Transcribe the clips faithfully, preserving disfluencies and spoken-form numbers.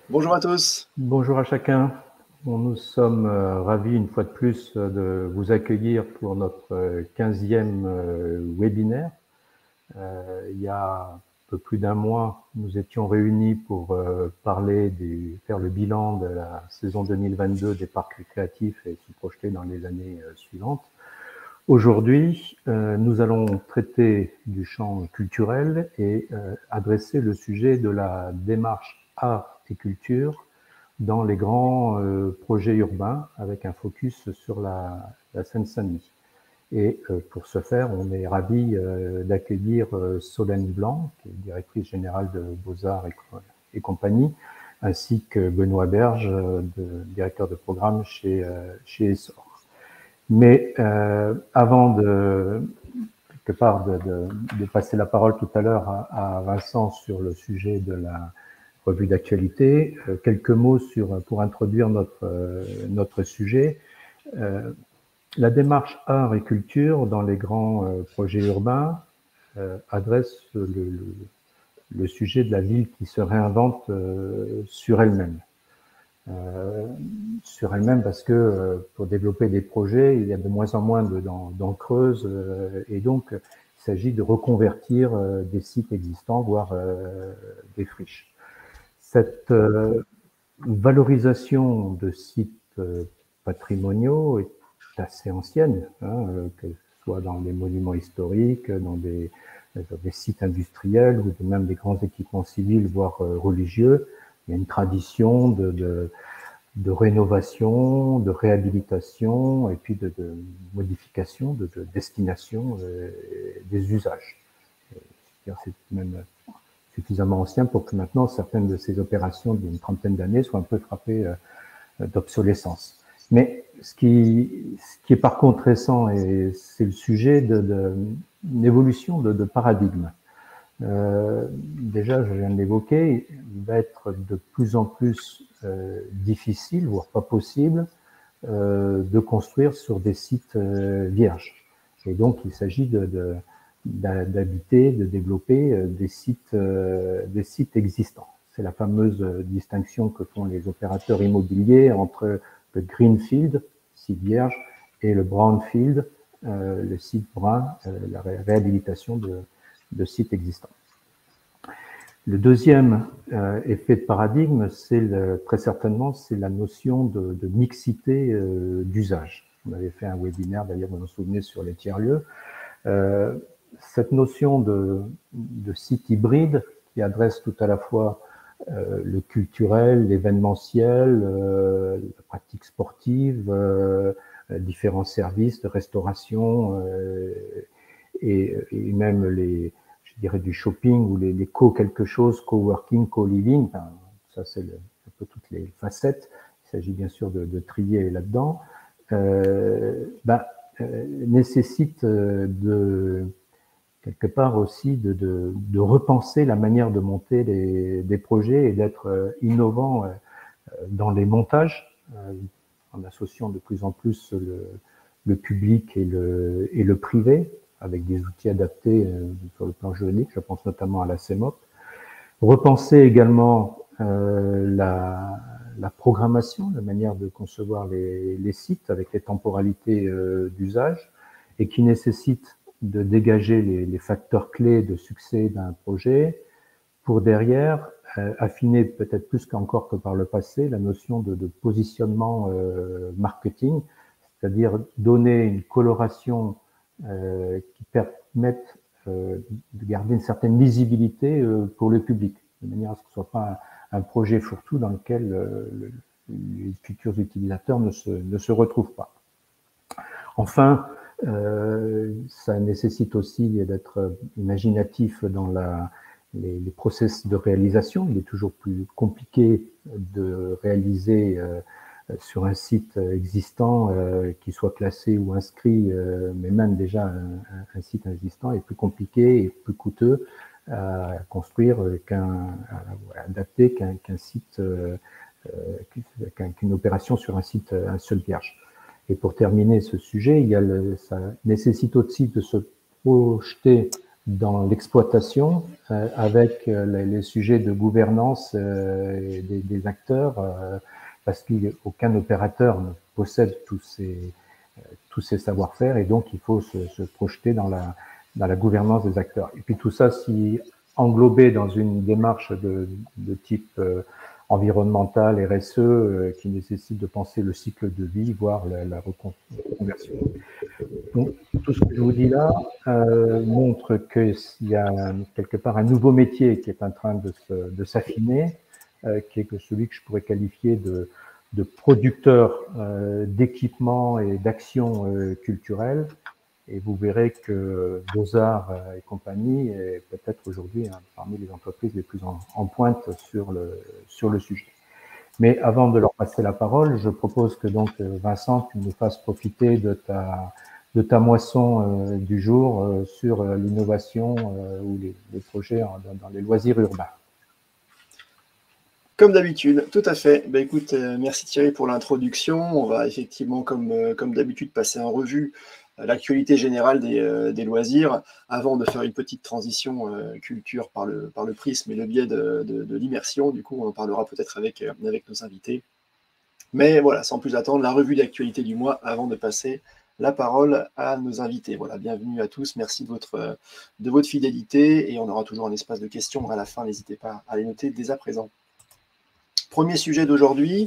Bonjour à tous. Bonjour à chacun. Bon, nous sommes euh, ravis une fois de plus euh, de vous accueillir pour notre quinzième euh, webinaire. Euh, il y a un peu plus d'un mois, nous étions réunis pour euh, parler du, faire le bilan de la saison deux mille vingt-deux des parcs récréatifs et se projeter dans les années euh, suivantes. Aujourd'hui, euh, nous allons traiter du champ culturel et euh, adresser le sujet de la démarche art et culture dans les grands euh, projets urbains avec un focus sur la, la Seine-Saint-Denis. Et euh, pour ce faire, on est ravis euh, d'accueillir euh, Solène Blanc, qui est directrice générale de Beaux-Arts et, et compagnie, ainsi que Benoît Berge, euh, de, directeur de programme chez, euh, chez Essor. Mais euh, avant de, quelque part, de, de, de passer la parole tout à l'heure à, à Vincent sur le sujet de la revue d'actualité, euh, quelques mots sur, pour introduire notre, euh, notre sujet. Euh, la démarche art et culture dans les grands euh, projets urbains euh, adresse le, le, le sujet de la ville qui se réinvente euh, sur elle-même. Euh, sur elle-même parce que euh, pour développer des projets, il y a de moins en moins de dents, dents creuses euh, et donc il s'agit de reconvertir euh, des sites existants, voire euh, des friches. Cette euh, valorisation de sites euh, patrimoniaux est assez ancienne, hein, euh, que ce soit dans des monuments historiques, dans des, dans des sites industriels ou même des grands équipements civils, voire euh, religieux. Il y a une tradition de, de, de rénovation, de réhabilitation et puis de, de modification, de, de destination euh, des usages. C'est même suffisamment ancien pour que maintenant certaines de ces opérations d'une trentaine d'années soient un peu frappées euh, d'obsolescence. Mais ce qui, ce qui est par contre récent, et c'est le sujet d'une évolution de, de paradigme. Euh, déjà, je viens de l'évoquer, il va être de plus en plus euh, difficile, voire pas possible, euh, de construire sur des sites euh, vierges. Et donc, il s'agit de, de, d'habiter, de développer euh, des sites, euh, des sites existants. C'est la fameuse distinction que font les opérateurs immobiliers entre le greenfield, site vierge, et le brownfield, euh, le site brun, euh, la ré réhabilitation de, de sites existants. Le deuxième euh, effet de paradigme, c'est très certainement c'est la notion de, de mixité euh, d'usage. On avait fait un webinaire, d'ailleurs, vous vous souvenez, sur les tiers-lieux. Euh, cette notion de, de site hybride qui adresse tout à la fois euh, le culturel, l'événementiel, euh, la pratique sportive, euh, différents services de restauration euh, et, et même les, je dirais, du shopping ou les, les co quelque chose, co-working, co-living, enfin, ça c'est un peu toutes les facettes. Il s'agit bien sûr de, de trier là-dedans. Euh, bah, euh, nécessite de quelque part aussi de, de, de repenser la manière de monter les, des projets et d'être innovant dans les montages, en associant de plus en plus le, le public et le, et le privé, avec des outils adaptés euh, sur le plan juridique, je pense notamment à la C M O P. Repenser également euh, la, la programmation, la manière de concevoir les, les sites avec les temporalités euh, d'usage et qui nécessite de dégager les, les facteurs clés de succès d'un projet pour derrière euh, affiner peut-être plus qu'encore que par le passé la notion de, de positionnement euh, marketing, c'est-à-dire donner une coloration euh, qui permette euh, de garder une certaine lisibilité euh, pour le public, de manière à ce que ce ne soit pas un, un projet fourre-tout dans lequel euh, le, les futurs utilisateurs ne se, ne se retrouvent pas. Enfin, euh, ça nécessite aussi d'être imaginatif dans la, les, les process de réalisation. Il est toujours plus compliqué de réaliser euh, sur un site existant euh, qui soit classé ou inscrit, euh, mais même déjà un, un site existant est plus compliqué et plus coûteux à construire qu'un, à adapter qu'un qu'un site, euh, qu'une opération sur un site, un seul vierge. Et pour terminer ce sujet, il y a le, ça nécessite aussi de se projeter dans l'exploitation euh, avec euh, les, les sujets de gouvernance euh, des, des acteurs, euh, parce qu'aucun opérateur ne possède tous ces, euh, tous ces savoir-faire, et donc il faut se, se projeter dans la, dans la gouvernance des acteurs. Et puis tout ça, si englobé dans une démarche de, de type euh, environnemental, R S E, euh, qui nécessite de penser le cycle de vie, voire la, la reconversion. Donc, tout ce que je vous dis là euh, montre qu'il y a quelque part un nouveau métier qui est en train de, se, de s'affiner, euh, qui est que celui que je pourrais qualifier de, de producteur euh, d'équipements et d'actions euh, culturelles. Et vous verrez que Beaux-Arts et compagnie est peut-être aujourd'hui hein, parmi les entreprises les plus en, en pointe sur le, sur le sujet. Mais avant de leur passer la parole, je propose que donc Vincent, tu nous fasses profiter de ta, de ta moisson euh, du jour euh, sur euh, l'innovation euh, ou les, les projets en, dans, dans les loisirs urbains. Comme d'habitude, tout à fait. Ben, écoute, euh, merci Thierry pour l'introduction. On va effectivement, comme, euh, comme d'habitude, passer en revue euh, l'actualité générale des, euh, des loisirs avant de faire une petite transition euh, culture par le, par le prisme et le biais de, de, de l'immersion. Du coup, on en parlera peut-être avec, euh, avec nos invités. Mais voilà, sans plus attendre, la revue d'actualité du mois avant de passer la parole à nos invités. Voilà, bienvenue à tous, merci de votre, de votre fidélité et on aura toujours un espace de questions à la fin, n'hésitez pas à les noter dès à présent. Premier sujet d'aujourd'hui,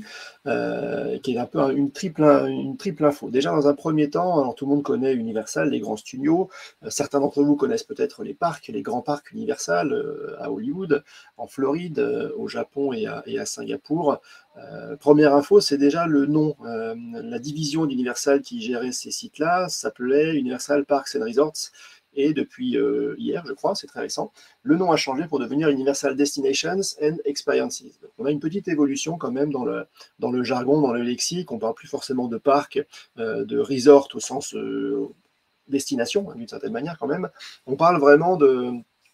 euh, qui est un peu une triple, une triple info. Déjà, dans un premier temps, alors tout le monde connaît Universal, les grands studios. Euh, certains d'entre vous connaissent peut-être les parcs, les grands parcs Universal euh, à Hollywood, en Floride, euh, au Japon et à, et à Singapour. Euh, première info, c'est déjà le nom. Euh, la division d'Universal qui gérait ces sites-là s'appelait Universal Parks and Resorts. Et depuis euh, hier, je crois, c'est très récent, le nom a changé pour devenir Universal Destinations and Experiences. Donc, on a une petite évolution quand même dans le, dans le jargon, dans le lexique. On ne parle plus forcément de parc, euh, de resort au sens euh, destination, hein, d'une certaine manière quand même. On parle vraiment de,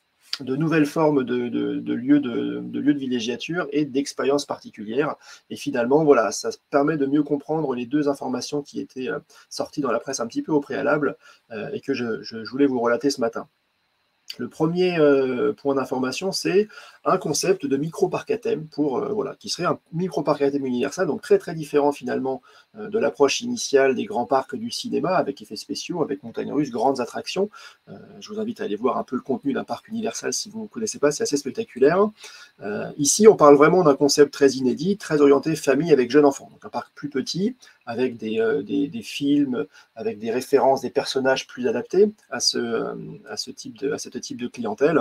de nouvelles formes de, de, de, lieux de, de lieux de villégiature et d'expériences particulières. Et finalement, voilà, ça permet de mieux comprendre les deux informations qui étaient euh, sorties dans la presse un petit peu au préalable euh, et que je, je, je voulais vous relater ce matin. Le premier euh, point d'information, c'est un concept de micro-parc à thème pour, euh, voilà, qui serait un micro-parc à thème universal, donc très très différent finalement euh, de l'approche initiale des grands parcs du cinéma, avec effets spéciaux, avec montagnes russes, grandes attractions. Euh, je vous invite à aller voir un peu le contenu d'un parc universal si vous ne connaissez pas, c'est assez spectaculaire. Euh, ici, on parle vraiment d'un concept très inédit, très orienté famille avec jeunes enfants, donc un parc plus petit, avec des, euh, des, des films, avec des références, des personnages plus adaptés à ce, euh, à ce type de, à cette type de clientèle.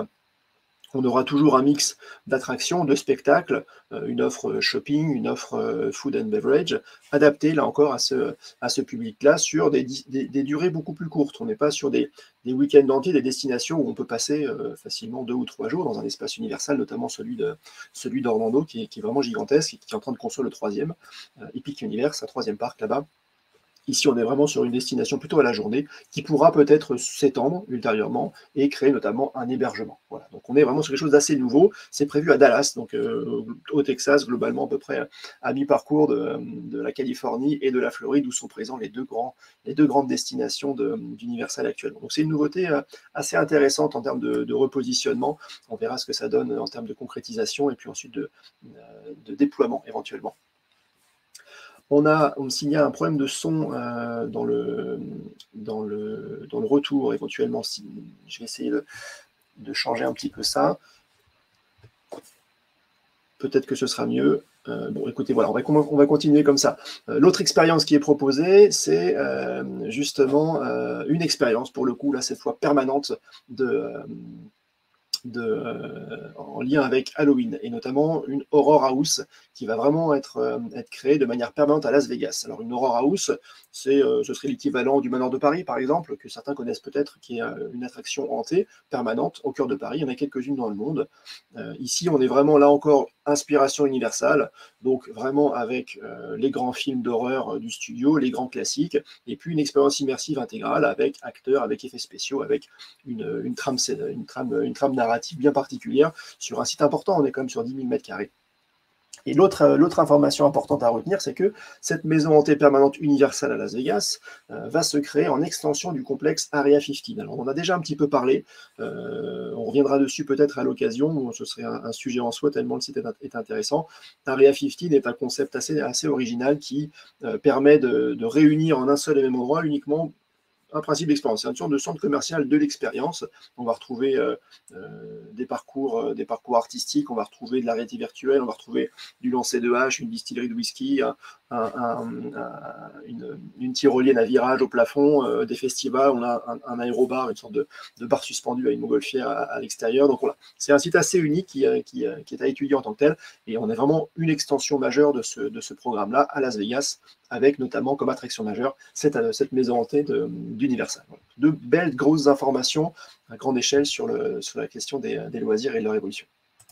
On aura toujours un mix d'attractions, de spectacles, euh, une offre shopping, une offre euh, food and beverage, adaptée là encore à ce, à ce public-là sur des, des, des durées beaucoup plus courtes. On n'est pas sur des, des week-ends entiers, des destinations où on peut passer euh, facilement deux ou trois jours dans un espace universal, notamment celui de celui d'Orlando qui est, qui est vraiment gigantesque et qui est en train de construire le troisième, euh, Epic Universe, un troisième parc là-bas. Ici, on est vraiment sur une destination plutôt à la journée qui pourra peut-être s'étendre ultérieurement et créer notamment un hébergement. Voilà. Donc, on est vraiment sur quelque chose d'assez nouveau. C'est prévu à Dallas, donc euh, au Texas, globalement à peu près à mi-parcours de, de la Californie et de la Floride, où sont présents les deux, grands, les deux grandes destinations d'Universal actuellement. Donc, c'est une nouveauté euh, assez intéressante en termes de, de repositionnement. On verra ce que ça donne en termes de concrétisation et puis ensuite de, de déploiement éventuellement. On, a, on me signale un problème de son euh, dans, le, dans, le, dans le retour, éventuellement. Si, je vais essayer de, de changer un petit peu ça. Peut-être que ce sera mieux. Euh, bon, écoutez, voilà, on va, on va continuer comme ça. Euh, L'autre expérience qui est proposée, c'est euh, justement euh, une expérience, pour le coup, là, cette fois permanente, de... Euh, De, euh, en lien avec Halloween, et notamment une Horror House qui va vraiment être, euh, être créée de manière permanente à Las Vegas. Alors une Horror House, euh, ce serait l'équivalent du Manoir de Paris, par exemple, que certains connaissent peut-être, qui est euh, une attraction hantée, permanente, au cœur de Paris. Il y en a quelques-unes dans le monde. Euh, ici, on est vraiment, là encore, inspiration universelle, donc vraiment avec euh, les grands films d'horreur euh, du studio, les grands classiques, et puis une expérience immersive intégrale avec acteurs, avec effets spéciaux, avec une, une, trame, une, trame, une trame narrative bien particulière sur un site important. On est quand même sur dix mille mètres carrés. Et l'autre euh, l'autre information importante à retenir, c'est que cette maison hantée permanente Universal à Las Vegas euh, va se créer en extension du complexe Area quinze. Alors, on en a déjà un petit peu parlé, euh, on reviendra dessus peut-être à l'occasion, ce serait un, un sujet en soi tellement le site est, est intéressant. Area quinze est un concept assez, assez original qui euh, permet de, de réunir en un seul et même endroit uniquement un principe d'expérience. C'est une sorte de centre commercial de l'expérience. On va retrouver euh, euh, des, parcours, euh, des parcours artistiques, on va retrouver de la réalité virtuelle, on va retrouver du lancer de hache, une distillerie de whisky, un, un, un, une, une tyrolienne à virage au plafond, euh, des festivals, on a un, un aérobar, une sorte de, de bar suspendu à une montgolfière à, à l'extérieur. Donc voilà, c'est un site assez unique qui, qui, qui est à étudier en tant que tel, et on est vraiment une extension majeure de ce, de ce programme-là à Las Vegas, avec notamment comme attraction majeure cette, cette maison hantée d'Universal. Voilà. De belles grosses informations à grande échelle sur, le, sur la question des, des loisirs et de leur évolution.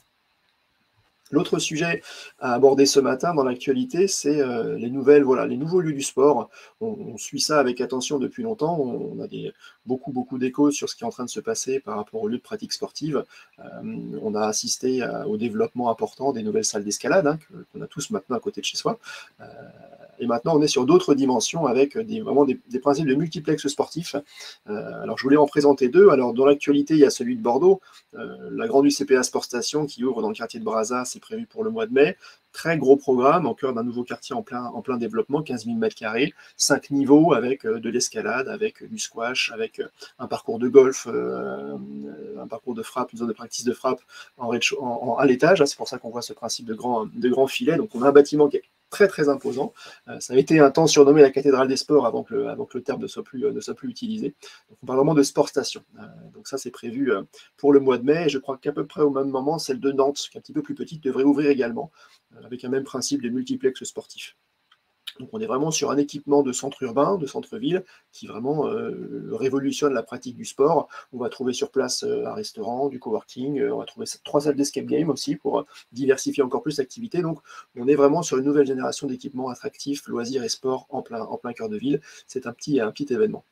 L'autre sujet à aborder ce matin dans l'actualité, c'est euh, les nouvelles, voilà, les nouveaux lieux du sport. On, on suit ça avec attention depuis longtemps. On, on a des, beaucoup, beaucoup d'échos sur ce qui est en train de se passer par rapport aux lieux de pratique sportive. Euh, on a assisté à, au développement important des nouvelles salles d'escalade, hein, qu'on a tous maintenant à côté de chez soi. Euh, et maintenant, on est sur d'autres dimensions avec des, vraiment des, des principes de multiplex sportifs. Euh, alors, je voulais en présenter deux. Alors, dans l'actualité, il y a celui de Bordeaux, euh, la grande U C P A Sport Station qui ouvre dans le quartier de Brazza. C'est prévu pour le mois de mai. Très gros programme, en cœur d'un nouveau quartier en plein, en plein développement, quinze mille mètres carrés, cinq niveaux avec euh, de l'escalade, avec euh, du squash, avec euh, un parcours de golf, euh, un parcours de frappe, une zone de practice de frappe en, en, en, à l'étage. C'est pour ça qu'on voit ce principe de grand, de grand filet. Donc on a un bâtiment qui est très très imposant. Euh, ça a été un temps surnommé la cathédrale des sports avant que le, avant que le terme ne soit plus, euh, ne soit plus utilisé. Donc on parle vraiment de sport station. Euh, donc ça c'est prévu euh, pour le mois de mai. Et je crois qu'à peu près au même moment, celle de Nantes, qui est un petit peu plus petite, devrait ouvrir également, euh, avec un même principe de multiplex sportif. Donc on est vraiment sur un équipement de centre urbain, de centre-ville, qui vraiment euh, révolutionne la pratique du sport. On va trouver sur place euh, un restaurant, du coworking, euh, on va trouver trois salles d'escape game aussi pour euh, diversifier encore plus l'activité. Donc on est vraiment sur une nouvelle génération d'équipements attractifs, loisirs et sport en plein, en plein cœur de ville. C'est un petit, un petit événement.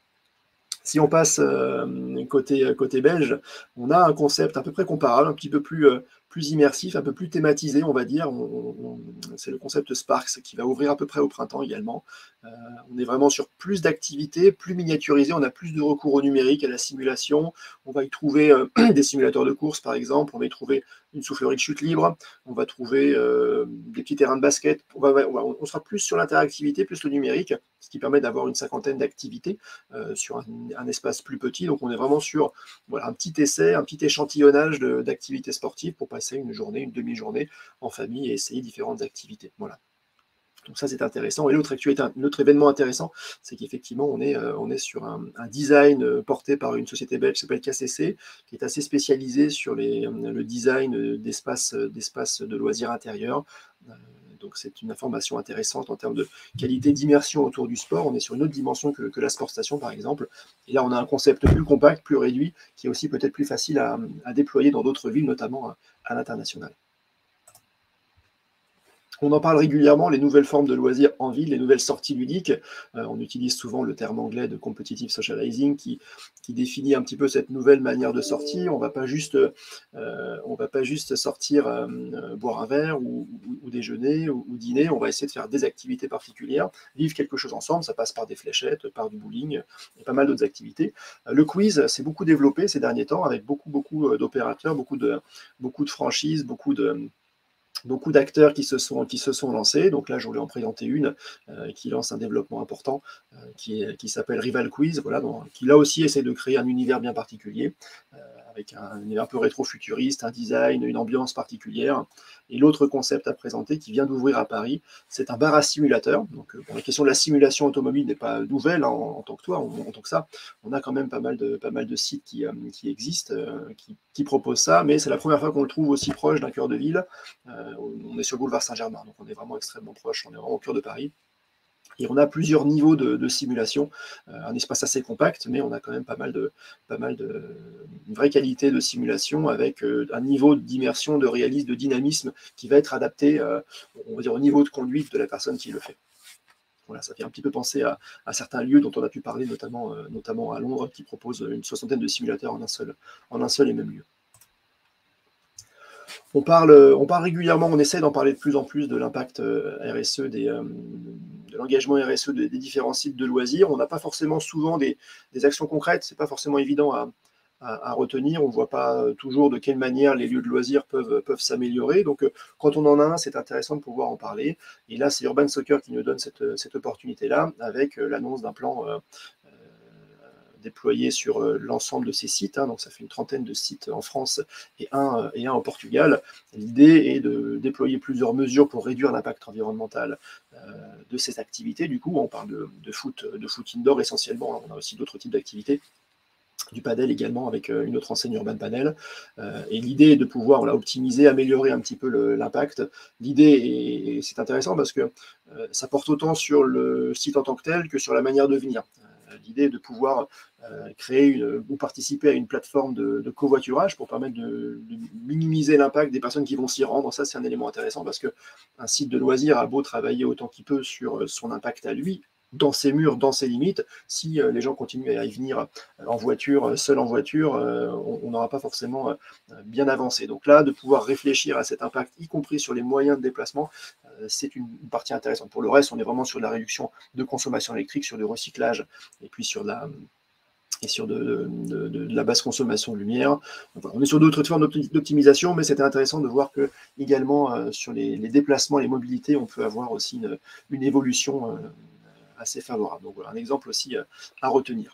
Si on passe euh, côté, côté belge, on a un concept à peu près comparable, un petit peu plus, euh, plus immersif, un peu plus thématisé, on va dire. On, on, c'est le concept Sparks qui va ouvrir à peu près au printemps également. Euh, on est vraiment sur plus d'activités, plus miniaturisées, on a plus de recours au numérique, à la simulation. On va y trouver euh, des simulateurs de course, par exemple. On va y trouver une soufflerie de chute libre. On va trouver euh, des petits terrains de basket. On, va, on, va, on sera plus sur l'interactivité, plus le numérique, ce qui permet d'avoir une cinquantaine d'activités euh, sur un, un espace plus petit. Donc on est vraiment sur voilà, un petit essai, un petit échantillonnage d'activités sportives pour passer une journée, une demi-journée en famille et essayer différentes activités. Voilà. Donc ça, c'est intéressant. Et l'autre autre événement intéressant, c'est qu'effectivement, on est, euh, on est sur un, un design euh, porté par une société belge qui s'appelle K C C, qui est assez spécialisée sur les, le design d'espaces d'espace de loisirs intérieurs. Euh, donc c'est une information intéressante en termes de qualité d'immersion autour du sport. On est sur une autre dimension que, que la Sport Station, par exemple. Et là, on a un concept plus compact, plus réduit, qui est aussi peut-être plus facile à, à déployer dans d'autres villes, notamment à, à l'international. On en parle régulièrement, les nouvelles formes de loisirs en ville, les nouvelles sorties ludiques. Euh, on utilise souvent le terme anglais de competitive socializing qui, qui définit un petit peu cette nouvelle manière de sortir. On ne va pas juste, euh, on va pas juste sortir euh, boire un verre ou, ou, ou déjeuner ou, ou dîner. On va essayer de faire des activités particulières, vivre quelque chose ensemble. Ça passe par des fléchettes, par du bowling et pas mal d'autres activités. Euh, le quiz s'est beaucoup développé ces derniers temps avec beaucoup, beaucoup d'opérateurs, beaucoup de, beaucoup de franchises, beaucoup de beaucoup d'acteurs qui se sont qui se sont lancés. Donc là, je voulais en présenter une euh, qui lance un développement important, euh, qui, qui s'appelle Rival Quiz, voilà, donc, qui là aussi essaie de créer un univers bien particulier, euh, avec un, un univers un peu rétro-futuriste, un design, une ambiance particulière. Et l'autre concept à présenter, qui vient d'ouvrir à Paris, c'est un bar à simulateur. Donc bon, la question de la simulation automobile n'est pas nouvelle hein, en, en tant que toi, en, en tant que ça. On a quand même pas mal de, pas mal de sites qui, euh, qui existent, euh, qui, qui proposent ça, mais c'est la première fois qu'on le trouve aussi proche d'un cœur de ville. Euh, on est sur le boulevard Saint-Germain, donc on est vraiment extrêmement proche, on est vraiment au cœur de Paris. Et on a plusieurs niveaux de, de simulation, euh, un espace assez compact, mais on a quand même pas mal de, pas mal de une vraie qualité de simulation avec euh, un niveau d'immersion, de réalisme, de dynamisme qui va être adapté, euh, on va dire, au niveau de conduite de la personne qui le fait. Voilà, ça fait un petit peu penser à, à certains lieux dont on a pu parler, notamment, euh, notamment à Londres, qui proposent une soixantaine de simulateurs en un seul, en un seul et même lieu. on parle, on parle régulièrement, on essaie d'en parler de plus en plus de l'impact R S E, des, euh, de l'engagement R S E des, des différents sites de loisirs. On n'a pas forcément souvent des, des actions concrètes, c'est pas forcément évident à, à, à retenir. On ne voit pas toujours de quelle manière les lieux de loisirs peuvent, peuvent s'améliorer. Donc, quand on en a un, c'est intéressant de pouvoir en parler. Et là, c'est Urban Soccer qui nous donne cette, cette opportunité-là, avec l'annonce d'un plan euh, déployé sur l'ensemble de ces sites, hein, donc ça fait une trentaine de sites en France et un, et un au Portugal. L'idée est de déployer plusieurs mesures pour réduire l'impact environnemental euh, de ces activités. Du coup, on parle de, de, foot, de foot indoor essentiellement, on a aussi d'autres types d'activités, du padel également avec une autre enseigne Urban Panel. Euh, et l'idée est de pouvoir voilà, optimiser, améliorer un petit peu l'impact. L'idée, est, c'est intéressant parce que euh, ça porte autant sur le site en tant que tel que sur la manière de venir. L'idée est de pouvoir euh, créer une, ou participer à une plateforme de, de covoiturage pour permettre de, de minimiser l'impact des personnes qui vont s'y rendre. Ça, c'est un élément intéressant parce qu'un site de loisirs a beau travailler autant qu'il peut sur son impact à lui, dans ses murs, dans ses limites, si euh, les gens continuent à y venir euh, en voiture, seul en voiture, euh, on n'aura pas forcément euh, bien avancé. Donc là, de pouvoir réfléchir à cet impact, y compris sur les moyens de déplacement, euh, c'est une, une partie intéressante. Pour le reste, on est vraiment sur de la réduction de consommation électrique, sur du recyclage, et puis sur la... et sur de, de, de, de la basse consommation de lumière. Enfin, on est sur d'autres formes d'optimisation, mais c'était intéressant de voir que également euh, sur les, les déplacements, les mobilités, on peut avoir aussi une, une évolution euh, assez favorable. Donc voilà, un exemple aussi euh, à retenir.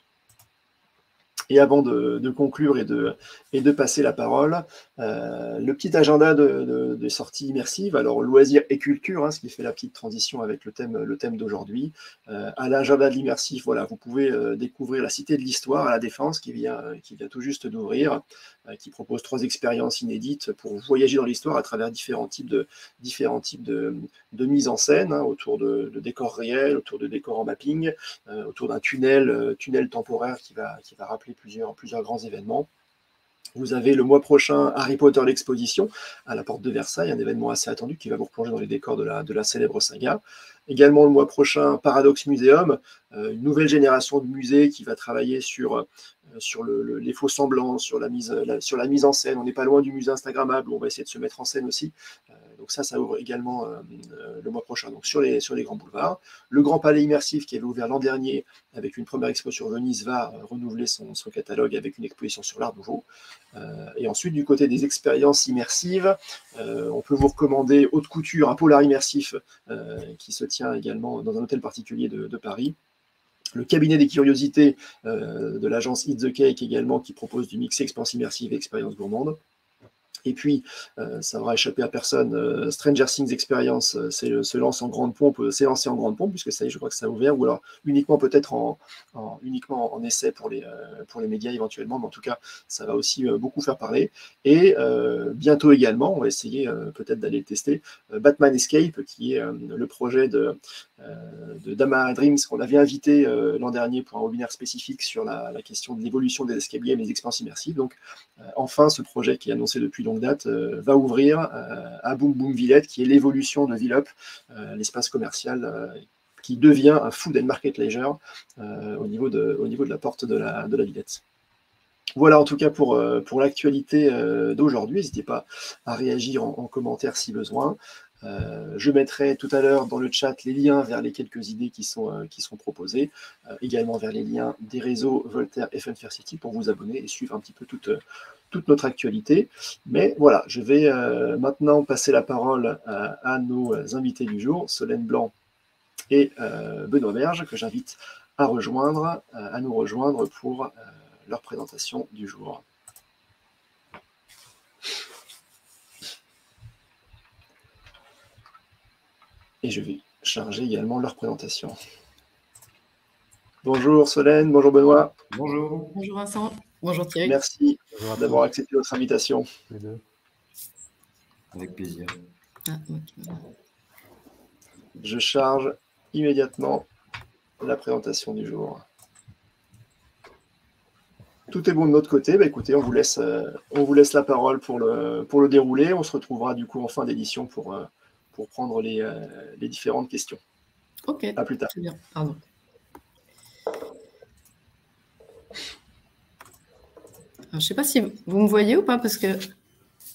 Et avant de, de conclure et de, et de passer la parole, euh, le petit agenda de, de, de sorties immersives, alors loisirs et culture, hein, ce qui fait la petite transition avec le thème, le thème d'aujourd'hui. Euh, à l'agenda de l'immersif, voilà, vous pouvez euh, découvrir la Cité de l'Histoire à la Défense qui vient, qui vient tout juste d'ouvrir, euh, qui propose trois expériences inédites pour voyager dans l'histoire à travers différents types de, différents types de, de mise en scène, hein, autour de, de décors réels, autour de décors en mapping, euh, autour d'un tunnel, euh, tunnel temporaire qui va, qui va rappeler Plusieurs, plusieurs grands événements. Vous avez le mois prochain Harry Potter l'exposition à la porte de Versailles, un événement assez attendu qui va vous replonger dans les décors de la, de la célèbre saga. Également le mois prochain Paradox Museum, euh, une nouvelle génération de musées qui va travailler sur, euh, sur le, le, les faux semblants, sur la, mise, la, sur la mise en scène. On n'est pas loin du musée Instagrammable, on va essayer de se mettre en scène aussi. Euh, donc ça, ça ouvre également euh, le mois prochain, donc sur les, sur les grands boulevards. Le Grand Palais Immersif qui avait ouvert l'an dernier avec une première expo sur Venise va euh, renouveler son, son catalogue avec une exposition sur l'art nouveau. Euh, et ensuite, du côté des expériences immersives, euh, on peut vous recommander Haute Couture, un polar immersif euh, qui se tient également dans un hôtel particulier de, de Paris. Le cabinet des curiosités euh, de l'agence Eat the Cake également, qui propose du mix expérience immersive et expérience gourmande. Et puis, euh, ça n'aura échappé à personne, euh, Stranger Things Experience euh, se lance en grande pompe, euh, s'est lancé en grande pompe, puisque ça y est, je crois que ça a ouvert, ou alors uniquement peut-être en, en, uniquement en essai pour les, euh, pour les médias éventuellement, mais en tout cas, ça va aussi euh, beaucoup faire parler. Et euh, bientôt également, on va essayer euh, peut-être d'aller le tester, euh, Batman Escape, qui est euh, le projet de, euh, de Dama Dreams, qu'on avait invité euh, l'an dernier pour un webinaire spécifique sur la, la question de l'évolution des escape games et des expériences immersives. Donc, euh, enfin, ce projet qui est annoncé depuis longtemps date euh, va ouvrir euh, à Boom Boom Villette, qui est l'évolution de Villeup, euh, l'espace commercial euh, qui devient un food and market leisure euh, au, niveau de, au niveau de la porte de la, de la Villette. Voilà en tout cas pour, euh, pour l'actualité euh, d'aujourd'hui. N'hésitez pas à réagir en, en commentaire si besoin. Euh, je mettrai tout à l'heure dans le chat les liens vers les quelques idées qui sont, euh, qui sont proposées, euh, également vers les liens des réseaux Voltaire et Fun Fair City pour vous abonner et suivre un petit peu toute, toute notre actualité. Mais voilà, je vais euh, maintenant passer la parole à, à nos invités du jour, Solène Blanc et euh, Benoît Berge, que j'invite à rejoindre, euh, à nous rejoindre pour euh, leur présentation du jour. Et je vais charger également leur présentation. Bonjour Solène, bonjour Benoît. Bonjour. Bonjour Vincent, bonjour Thierry. Merci d'avoir accepté notre invitation. Les deux. Avec plaisir. Ah, okay. Je charge immédiatement la présentation du jour. Tout est bon de notre côté. Bah, écoutez, on vous laisse, euh, on vous laisse la parole pour le, pour le dérouler. On se retrouvera du coup en fin d'édition pour, euh, pour prendre les, euh, les différentes questions. Ok, à plus tard. Très bien, pardon. Alors, je ne sais pas si vous me voyez ou pas, parce que je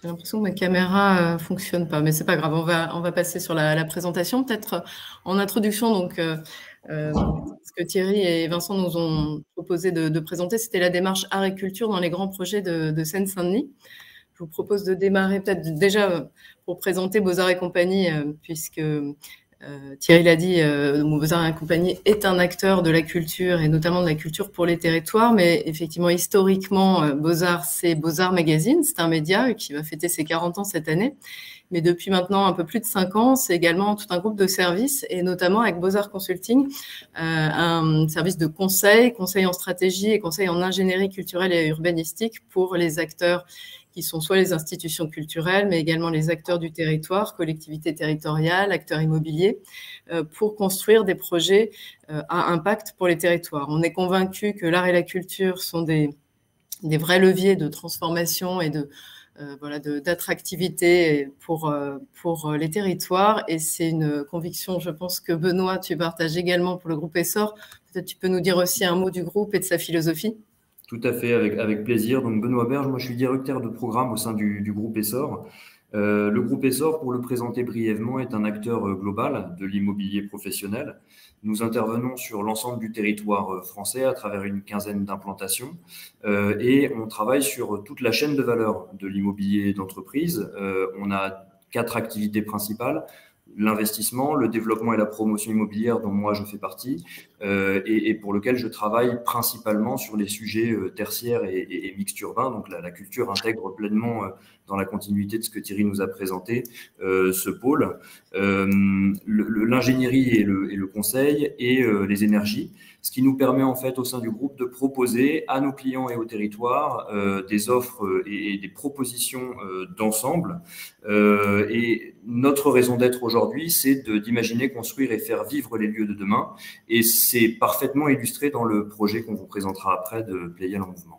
J'ai l'impression que ma caméra ne fonctionne pas, mais ce n'est pas grave. On va, on va passer sur la, la présentation. Peut-être en introduction, donc, euh, euh, ce que Thierry et Vincent nous ont proposé de, de présenter, c'était la démarche art et culture dans les grands projets de, de Seine-Saint-Denis. Je vous propose de démarrer peut-être déjà pour présenter Beaux-Arts et compagnie, euh, puisque euh, Thierry l'a dit, euh, Beaux-Arts et compagnie est un acteur de la culture et notamment de la culture pour les territoires, mais effectivement, historiquement, euh, Beaux-Arts, c'est Beaux-Arts Magazine, c'est un média qui va fêter ses quarante ans cette année. Mais depuis maintenant un peu plus de cinq ans, c'est également tout un groupe de services, et notamment avec Beaux-Arts Consulting, euh, un service de conseil, conseil en stratégie et conseil en ingénierie culturelle et urbanistique pour les acteurs qui sont soit les institutions culturelles, mais également les acteurs du territoire, collectivités territoriales, acteurs immobiliers, euh, pour construire des projets euh, à impact pour les territoires. On est convaincu que l'art et la culture sont des, des vrais leviers de transformation et de Euh, voilà, d'attractivité pour, euh, pour les territoires. Et c'est une conviction, je pense, que Benoît, tu partages également pour le groupe Essor. Peut-être tu peux nous dire aussi un mot du groupe et de sa philosophie. Tout à fait, avec, avec plaisir. Donc Benoît Berge, moi je suis directeur de programme au sein du, du groupe Essor. Euh, le groupe Essor, pour le présenter brièvement, est un acteur global de l'immobilier professionnel. Nous intervenons sur l'ensemble du territoire français à travers une quinzaine d'implantations euh, et on travaille sur toute la chaîne de valeur de l'immobilier d'entreprise. Euh, on a quatre activités principales: l'investissement, le développement et la promotion immobilière dont moi je fais partie euh, et, et pour lequel je travaille principalement sur les sujets euh, tertiaires et, et, et mixtes urbains. Donc la, la culture intègre pleinement euh, dans la continuité de ce que Thierry nous a présenté euh, ce pôle. Euh, l'ingénierie et le, et le conseil et euh, les énergies, ce qui nous permet en fait au sein du groupe de proposer à nos clients et au territoire euh, des offres et, et des propositions euh, d'ensemble. Euh, et notre raison d'être aujourd'hui, c'est d'imaginer, construire et faire vivre les lieux de demain. Et c'est parfaitement illustré dans le projet qu'on vous présentera après de Pléiel en mouvement.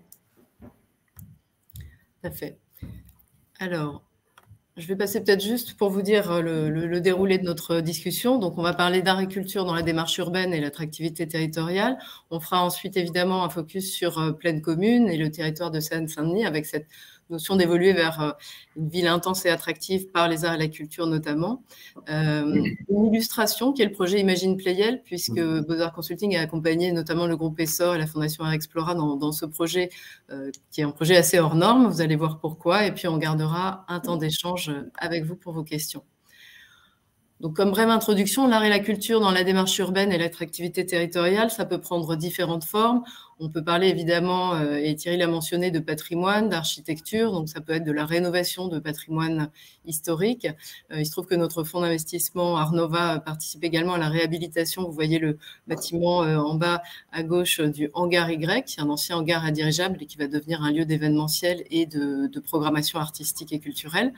Tout à fait. Alors, je vais passer peut-être juste pour vous dire le, le, le déroulé de notre discussion. Donc, on va parler d'art et culture dans la démarche urbaine et l'attractivité territoriale. On fera ensuite évidemment un focus sur euh, Plaine Commune et le territoire de Seine-Saint-Denis avec cette notion d'évoluer vers euh, une ville intense et attractive par les arts et la culture notamment. Euh, une illustration qui est le projet Imagine Pléiel, puisque Beaux-Arts Consulting a accompagné notamment le groupe Essor et la Fondation Art Explora dans, dans ce projet euh, qui est un projet assez hors norme. Vous allez voir pourquoi. Et puis, on gardera un temps d'échange avec vous pour vos questions. Donc, comme brève introduction, l'art et la culture dans la démarche urbaine et l'attractivité territoriale, ça peut prendre différentes formes. On peut parler évidemment, euh, et Thierry l'a mentionné, de patrimoine, d'architecture. Donc, ça peut être de la rénovation de patrimoine historique. Euh, il se trouve que notre fonds d'investissement Arnova participe également à la réhabilitation. Vous voyez le bâtiment euh, en bas à gauche du hangar Y, un ancien hangar à dirigeables et qui va devenir un lieu d'événementiel et de, de programmation artistique et culturelle.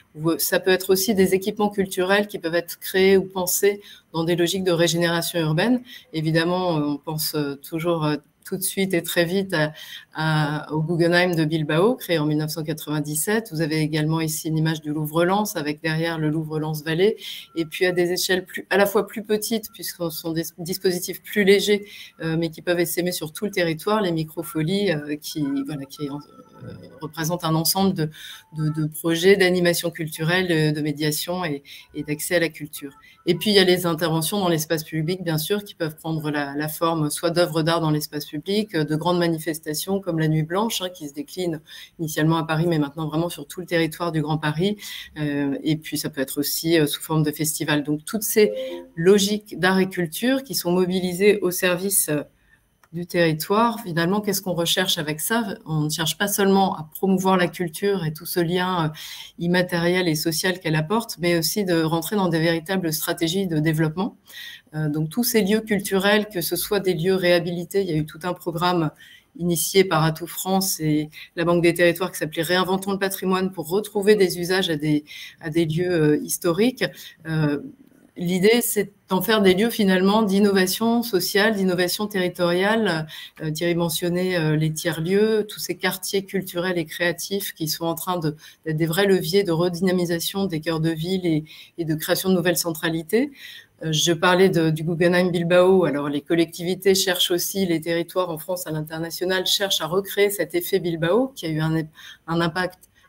Ça peut être aussi des équipements culturels qui peuvent être créés ou pensés dans des logiques de régénération urbaine. Évidemment, on pense toujours tout de suite et très vite à, à, au Guggenheim de Bilbao, créé en mille neuf cent quatre-vingt-dix-sept. Vous avez également ici une image du Louvre-Lens avec derrière le Louvre-Lens-Vallée. Et puis à des échelles plus, à la fois plus petites, puisque ce sont des dispositifs plus légers, euh, mais qui peuvent essaimer sur tout le territoire, les microfolies euh, qui, voilà, qui euh, représentent un ensemble de, de, de projets d'animation culturelle, de médiation et, et d'accès à la culture. Et puis il y a les interventions dans l'espace public, bien sûr, qui peuvent prendre la, la forme soit d'œuvres d'art dans l'espace public, de grandes manifestations comme la Nuit Blanche, hein, qui se décline initialement à Paris, mais maintenant vraiment sur tout le territoire du Grand Paris. Euh, et puis ça peut être aussi euh, sous forme de festival. Donc toutes ces logiques d'art et culture qui sont mobilisées au service euh, du territoire, finalement, qu'est-ce qu'on recherche avec ça? On ne cherche pas seulement à promouvoir la culture et tout ce lien immatériel et social qu'elle apporte, mais aussi de rentrer dans des véritables stratégies de développement. Euh, donc, tous ces lieux culturels, que ce soit des lieux réhabilités, il y a eu tout un programme initié par Atout France et la Banque des Territoires qui s'appelait Réinventons le patrimoine pour retrouver des usages à des, à des lieux euh, historiques. Euh, L'idée, c'est d'en faire des lieux finalement d'innovation sociale, d'innovation territoriale. Euh, Thierry mentionnait euh, les tiers-lieux, tous ces quartiers culturels et créatifs qui sont en train de, d'être des vrais leviers de redynamisation des cœurs de ville et, et de création de nouvelles centralités. Euh, je parlais de, du Guggenheim Bilbao. Alors, les collectivités cherchent aussi, les territoires en France à l'international cherchent à recréer cet effet Bilbao qui a eu un, un impact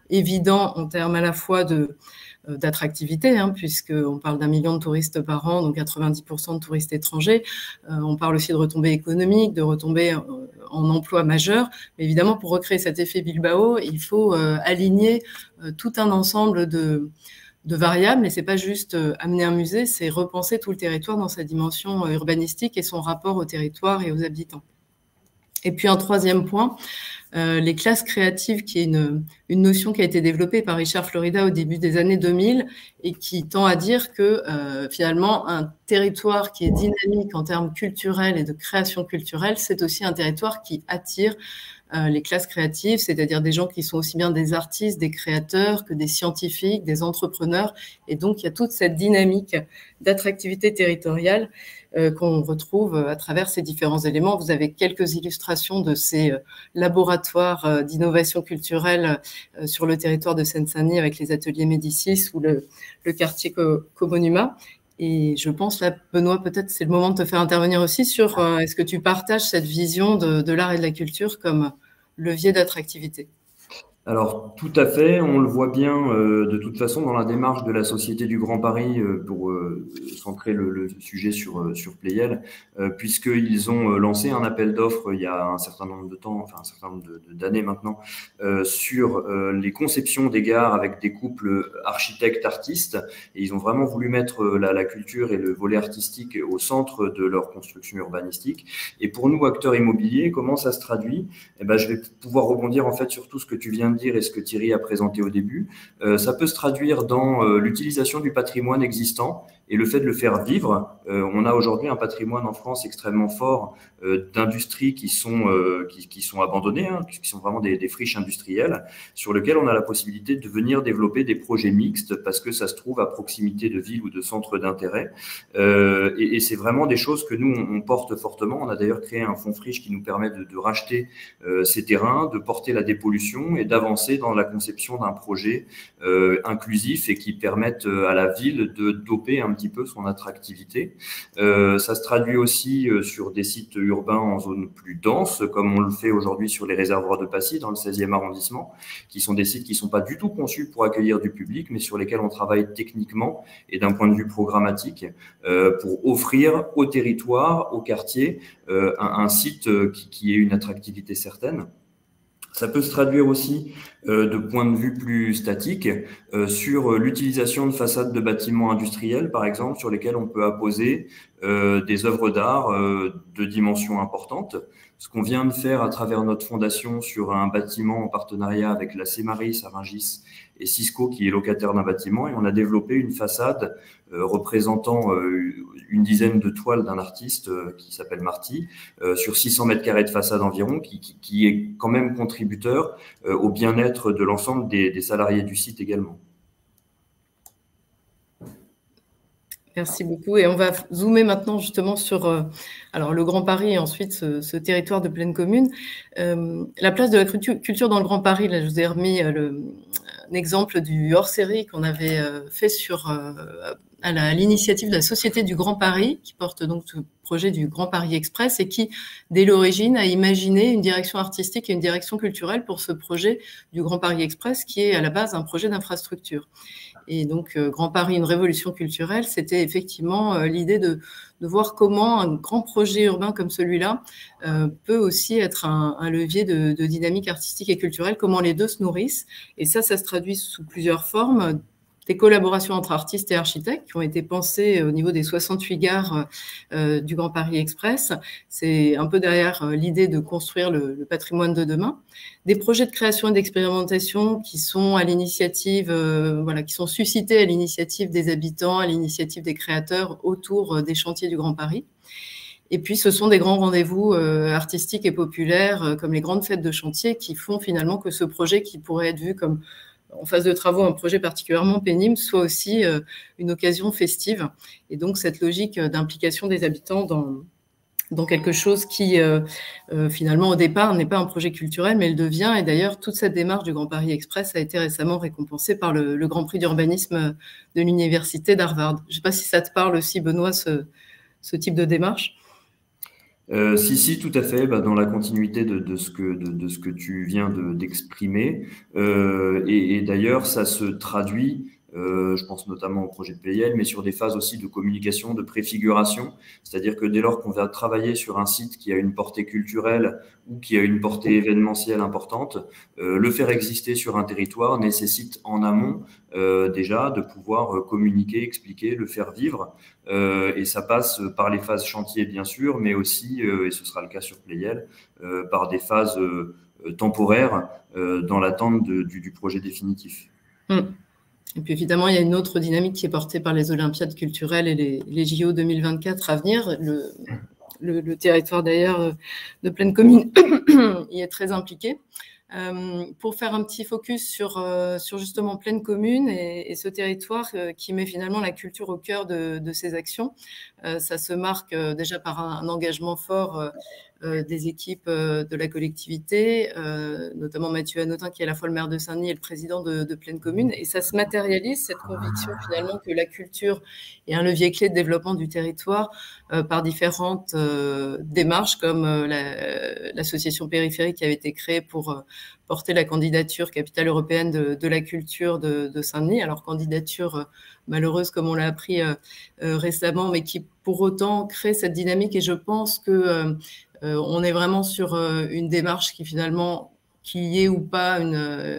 évident en termes à la fois de d'attractivité, hein, puisqu'on parle d'un million de touristes par an, donc quatre-vingt-dix pour cent de touristes étrangers. Euh, on parle aussi de retombées économiques, de retombées en, en emploi majeur. Mais évidemment, pour recréer cet effet Bilbao, il faut euh, aligner euh, tout un ensemble de, de variables. Et c'est pas juste euh, amener un musée, c'est repenser tout le territoire dans sa dimension euh, urbanistique et son rapport au territoire et aux habitants. Et puis un troisième point, euh, les classes créatives, qui est une, une notion qui a été développée par Richard Florida au début des années deux mille et qui tend à dire que euh, finalement un territoire qui est dynamique en termes culturels et de création culturelle, c'est aussi un territoire qui attire euh, les classes créatives, c'est-à-dire des gens qui sont aussi bien des artistes, des créateurs que des scientifiques, des entrepreneurs. Et donc il y a toute cette dynamique d'attractivité territoriale Euh, qu'on retrouve à travers ces différents éléments. Vous avez quelques illustrations de ces euh, laboratoires euh, d'innovation culturelle euh, sur le territoire de Seine-Saint-Denis avec les ateliers Médicis ou le, le quartier Co Comonuma. Et je pense, là, Benoît, peut-être c'est le moment de te faire intervenir aussi sur euh, est-ce que tu partages cette vision de, de l'art et de la culture comme levier d'attractivité? Alors, tout à fait, on le voit bien euh, de toute façon dans la démarche de la Société du Grand Paris euh, pour euh, centrer le, le sujet sur, euh, sur Playel, euh, puisqu'ils ont euh, lancé un appel d'offres il y a un certain nombre de temps, enfin un certain nombre d'années maintenant, euh, sur euh, les conceptions des gares avec des couples architectes-artistes. Et ils ont vraiment voulu mettre la, la culture et le volet artistique au centre de leur construction urbanistique. Et pour nous, acteurs immobiliers, comment ça se traduit? Eh ben, je vais pouvoir rebondir en fait sur tout ce que tu viens de dire et ce que Thierry a présenté au début. Euh, ça peut se traduire dans euh, l'utilisation du patrimoine existant et le fait de le faire vivre. Euh, on a aujourd'hui un patrimoine en France extrêmement fort euh, d'industries qui sont euh, qui, qui sont abandonnées, hein, qui sont vraiment des, des friches industrielles, sur lesquelles on a la possibilité de venir développer des projets mixtes parce que ça se trouve à proximité de villes ou de centres d'intérêt. Euh, et, et c'est vraiment des choses que nous on, on porte fortement. On a d'ailleurs créé un fonds friche qui nous permet de, de racheter euh, ces terrains, de porter la dépollution et d'avancer dans la conception d'un projet euh, inclusif et qui permette à la ville de doper un petit peu son attractivité. Euh, ça se traduit aussi euh, sur des sites urbains en zone plus dense, comme on le fait aujourd'hui sur les réservoirs de Passy dans le seizième arrondissement, qui sont des sites qui ne sont pas du tout conçus pour accueillir du public, mais sur lesquels on travaille techniquement et d'un point de vue programmatique euh, pour offrir au territoire, au quartier, euh, un, un site qui, qui ait une attractivité certaine. Ça peut se traduire aussi euh, de point de vue plus statique euh, sur l'utilisation de façades de bâtiments industriels, par exemple, sur lesquels on peut apposer euh, des œuvres d'art euh, de dimension importante. Ce qu'on vient de faire à travers notre fondation sur un bâtiment en partenariat avec la Cemaris à Rungis et Cisco, qui est locataire d'un bâtiment, et on a développé une façade euh, représentant euh, une dizaine de toiles d'un artiste euh, qui s'appelle Marty, euh, sur six cents mètres carrés de façade environ, qui, qui, qui est quand même contributeur euh, au bien-être de l'ensemble des, des salariés du site également. Merci beaucoup. Et on va zoomer maintenant justement sur euh, alors, le Grand Paris et ensuite ce, ce territoire de pleine commune. Euh, la place de la culture dans le Grand Paris, là, je vous ai remis euh, le, un exemple du hors-série qu'on avait euh, fait sur, euh, à l'initiative de la Société du Grand Paris, qui porte donc le projet du Grand Paris Express et qui, dès l'origine, a imaginé une direction artistique et une direction culturelle pour ce projet du Grand Paris Express, qui est à la base un projet d'infrastructure. Et donc, euh, Grand Paris, une révolution culturelle, c'était effectivement euh, l'idée de, de voir comment un grand projet urbain comme celui-là euh, peut aussi être un, un levier de, de dynamique artistique et culturelle, comment les deux se nourrissent. Et ça, ça se traduit sous plusieurs formes. Des collaborations entre artistes et architectes qui ont été pensées au niveau des soixante-huit gares euh, du Grand Paris Express. C'est un peu derrière euh, l'idée de construire le, le patrimoine de demain. Des projets de création et d'expérimentation qui sont à l'initiative, euh, voilà, qui sont suscités à l'initiative des habitants, à l'initiative des créateurs autour euh, des chantiers du Grand Paris. Et puis, ce sont des grands rendez-vous euh, artistiques et populaires, euh, comme les grandes fêtes de chantier, qui font finalement que ce projet qui pourrait être vu comme en phase de travaux, un projet particulièrement pénible, soit aussi euh, une occasion festive. Et donc, cette logique d'implication des habitants dans, dans quelque chose qui, euh, euh, finalement, au départ, n'est pas un projet culturel, mais le devient. Et d'ailleurs, toute cette démarche du Grand Paris Express a été récemment récompensée par le, le Grand Prix d'urbanisme de l'Université d'Harvard. Je ne sais pas si ça te parle aussi, Benoît, ce, ce type de démarche. Euh, si, si, tout à fait, bah, dans la continuité de, de, ce, que, de, de ce que tu viens de, d'exprimer. Euh, et, et d'ailleurs, ça se traduit, euh, je pense notamment au projet de P I L, mais sur des phases aussi de communication, de préfiguration. C'est-à-dire que dès lors qu'on va travailler sur un site qui a une portée culturelle ou qui a une portée événementielle importante, euh, le faire exister sur un territoire nécessite en amont euh, déjà de pouvoir euh, communiquer, expliquer, le faire vivre. Euh, et ça passe par les phases chantier, bien sûr, mais aussi, euh, et ce sera le cas sur Playel, euh, par des phases euh, temporaires euh, dans l'attente de, du, du projet définitif. Mmh. Et puis évidemment, il y a une autre dynamique qui est portée par les Olympiades culturelles et les, les J O deux mille vingt-quatre à venir. Le, le, le territoire d'ailleurs de Plaine Commune y est très impliqué. Euh, pour faire un petit focus sur, euh, sur justement Plaine Commune et, et ce territoire euh, qui met finalement la culture au cœur de, de ses actions. Euh, ça se marque euh, déjà par un, un engagement fort euh, euh, des équipes euh, de la collectivité, euh, notamment Mathieu Hanotin qui est à la fois le maire de Saint-Denis et le président de, de Plaine Commune. Et ça se matérialise, cette conviction finalement que la culture est un levier clé de développement du territoire euh, par différentes euh, démarches comme euh, la, l'association périphérique qui avait été créée pour euh, porter la candidature capitale européenne de, de la culture de, de Saint-Denis. Alors, candidature euh, malheureuse, comme on l'a appris euh, euh, récemment, mais qui pour autant crée cette dynamique. Et je pense que euh, euh, on est vraiment sur euh, une démarche qui finalement, qu'il y ait ou pas, une,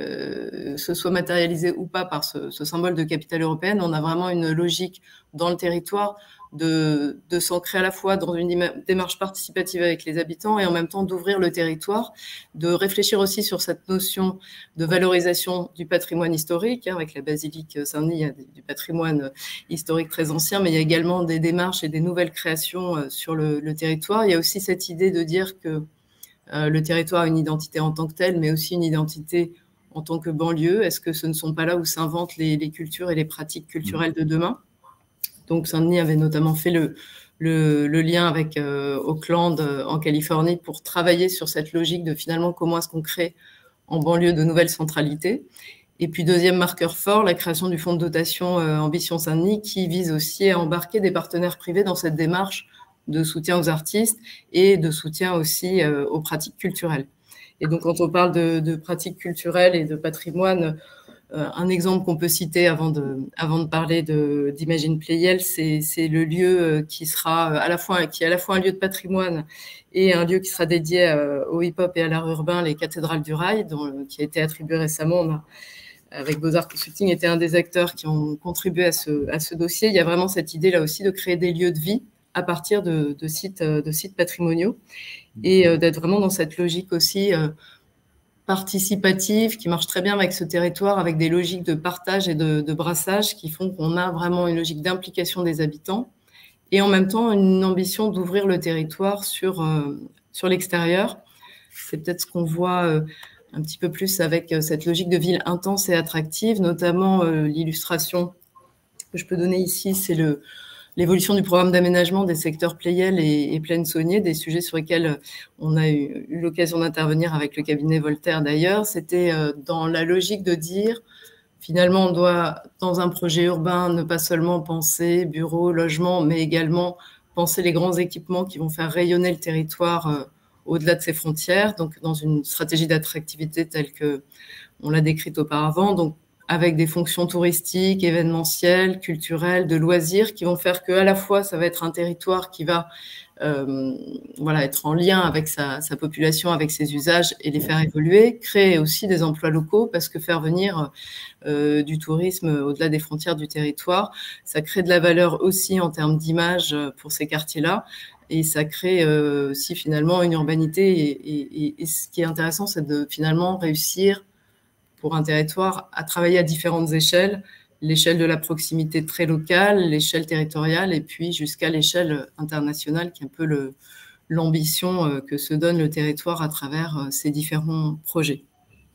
euh, se soit matérialisée ou pas par ce, ce symbole de capitale européenne, on a vraiment une logique dans le territoire de, de s'ancrer à la fois dans une démarche participative avec les habitants et en même temps d'ouvrir le territoire, de réfléchir aussi sur cette notion de valorisation du patrimoine historique. Hein, avec la basilique Saint-Denis, il y a du patrimoine historique très ancien, mais il y a également des démarches et des nouvelles créations sur le, le territoire. Il y a aussi cette idée de dire que euh, le territoire a une identité en tant que telle, mais aussi une identité en tant que banlieue. Est-ce que ce ne sont pas là où s'inventent les, les cultures et les pratiques culturelles de demain ? Donc, Saint-Denis avait notamment fait le, le, le lien avec euh, Oakland euh, en Californie pour travailler sur cette logique de finalement comment est-ce qu'on crée en banlieue de nouvelles centralités. Et puis, deuxième marqueur fort, la création du fonds de dotation euh, Ambition Saint-Denis qui vise aussi à embarquer des partenaires privés dans cette démarche de soutien aux artistes et de soutien aussi euh, aux pratiques culturelles. Et donc, quand on parle de, de pratiques culturelles et de patrimoine, Euh, un exemple qu'on peut citer avant de, avant de parler de, d'Imagine Playel, c'est, c'est le lieu qui sera à la fois, qui est à la fois un lieu de patrimoine et un lieu qui sera dédié euh, au hip-hop et à l'art urbain, les Cathédrales du Rail, dont, qui a été attribué récemment. On a, avec Beaux-Arts Consulting, été un des acteurs qui ont contribué à ce, à ce dossier. Il y a vraiment cette idée là aussi de créer des lieux de vie à partir de, de, sites, de sites patrimoniaux et euh, d'être vraiment dans cette logique aussi euh, participative qui marche très bien avec ce territoire, avec des logiques de partage et de, de brassage qui font qu'on a vraiment une logique d'implication des habitants et en même temps une ambition d'ouvrir le territoire sur, euh, sur l'extérieur. C'est peut-être ce qu'on voit euh, un petit peu plus avec euh, cette logique de ville intense et attractive, notamment euh, l'illustration que je peux donner ici, c'est le l'évolution du programme d'aménagement des secteurs Playel et, et Plaine-Saunier, des sujets sur lesquels on a eu, eu l'occasion d'intervenir avec le cabinet Voltaire d'ailleurs. C'était euh, dans la logique de dire, finalement, on doit, dans un projet urbain, ne pas seulement penser bureaux, logements, mais également penser les grands équipements qui vont faire rayonner le territoire euh, au-delà de ses frontières, donc dans une stratégie d'attractivité telle qu'on l'a décrite auparavant. Donc, avec des fonctions touristiques, événementielles, culturelles, de loisirs, qui vont faire qu'à la fois, ça va être un territoire qui va euh, voilà, être en lien avec sa, sa population, avec ses usages et les faire évoluer, créer aussi des emplois locaux, parce que faire venir euh, du tourisme au-delà des frontières du territoire, ça crée de la valeur aussi en termes d'image pour ces quartiers-là, et ça crée euh, aussi finalement une urbanité. Et, et, et, et ce qui est intéressant, c'est de finalement réussir pour un territoire à travailler à différentes échelles, l'échelle de la proximité très locale, l'échelle territoriale et puis jusqu'à l'échelle internationale qui est un peu le, l'ambition que se donne le territoire à travers ces différents projets.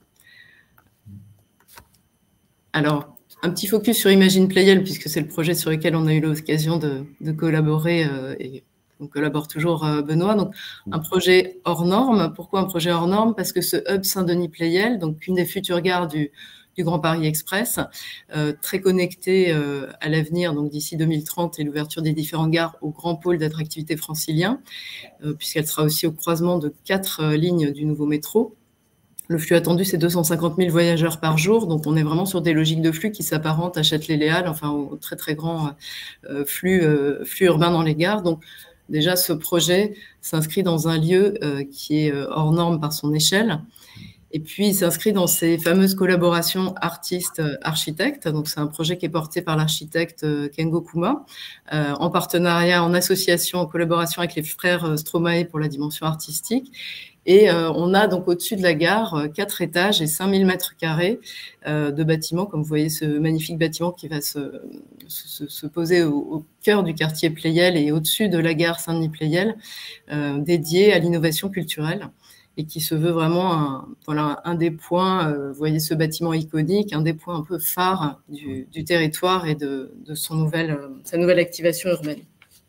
Alors, un petit focus sur Imagine Playel puisque c'est le projet sur lequel on a eu l'occasion de, de collaborer et on collabore toujours, Benoît. Donc, un projet hors norme. Pourquoi un projet hors norme ? Parce que ce hub Saint-Denis Playel, donc une des futures gares du, du Grand Paris Express, euh, très connecté euh, à l'avenir, donc d'ici deux mille trente et l'ouverture des différentes gares au grand pôle d'attractivité francilien, euh, puisqu'elle sera aussi au croisement de quatre euh, lignes du nouveau métro. Le flux attendu, c'est deux cent cinquante mille voyageurs par jour, donc on est vraiment sur des logiques de flux qui s'apparentent à Châtelet-Les Halles, enfin au très très grand euh, flux, euh, flux urbain dans les gares. Donc déjà, ce projet s'inscrit dans un lieu euh, qui est hors norme par son échelle. Et puis, il s'inscrit dans ces fameuses collaborations artistes-architectes. Donc, c'est un projet qui est porté par l'architecte Kengo Kuma, euh, en partenariat, en association, en collaboration avec les frères Stromae pour la dimension artistique. Et euh, on a donc au-dessus de la gare quatre étages et cinq mille mètres carrés euh, de bâtiments, comme vous voyez ce magnifique bâtiment qui va se, se, se poser au, au cœur du quartier Pleyel et au-dessus de la gare Saint-Denis-Pleyel, euh, dédié à l'innovation culturelle et qui se veut vraiment un, voilà, un des points, euh, vous voyez ce bâtiment iconique, un des points un peu phares du, du territoire et de, de son nouvelle, euh, sa nouvelle activation urbaine.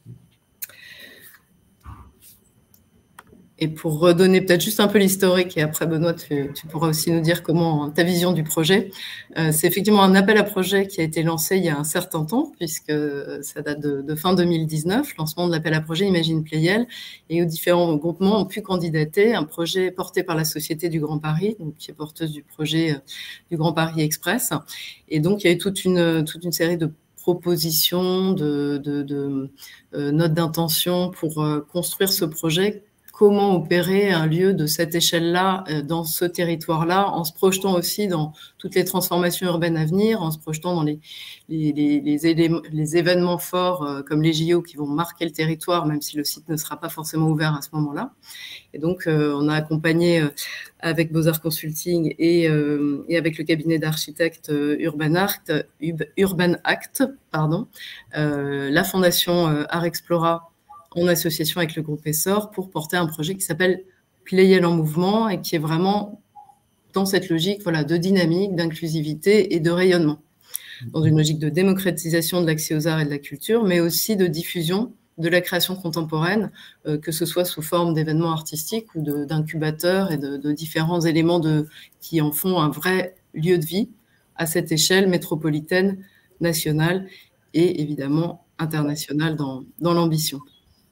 Et pour redonner peut-être juste un peu l'historique, et après Benoît, tu, tu pourras aussi nous dire comment ta vision du projet. Euh, c'est effectivement un appel à projet qui a été lancé il y a un certain temps, puisque ça date de, de fin deux mille dix-neuf, lancement de l'appel à projet Imagine Pleyel, et où différents groupements ont pu candidater un projet porté par la Société du Grand Paris, donc qui est porteuse du projet du Grand Paris Express. Et donc, il y a eu toute une, toute une série de propositions, de, de, de euh, notes d'intention pour euh, construire ce projet. Comment opérer un lieu de cette échelle-là dans ce territoire-là, en se projetant aussi dans toutes les transformations urbaines à venir, en se projetant dans les, les, les, les, éléments, les événements forts euh, comme les J O qui vont marquer le territoire, même si le site ne sera pas forcément ouvert à ce moment-là. Et donc, euh, on a accompagné euh, avec Beaux-Arts Consulting et, euh, et avec le cabinet d'architectes euh, Urban Act, Urban Act pardon, euh, la fondation euh, Art Explora, en association avec le groupe Essor, pour porter un projet qui s'appelle Pleyel en mouvement et qui est vraiment dans cette logique voilà, de dynamique, d'inclusivité et de rayonnement, dans une logique de démocratisation de l'accès aux arts et de la culture, mais aussi de diffusion de la création contemporaine, euh, que ce soit sous forme d'événements artistiques ou d'incubateurs et de, de différents éléments de, qui en font un vrai lieu de vie à cette échelle métropolitaine, nationale et évidemment internationale dans, dans l'ambition.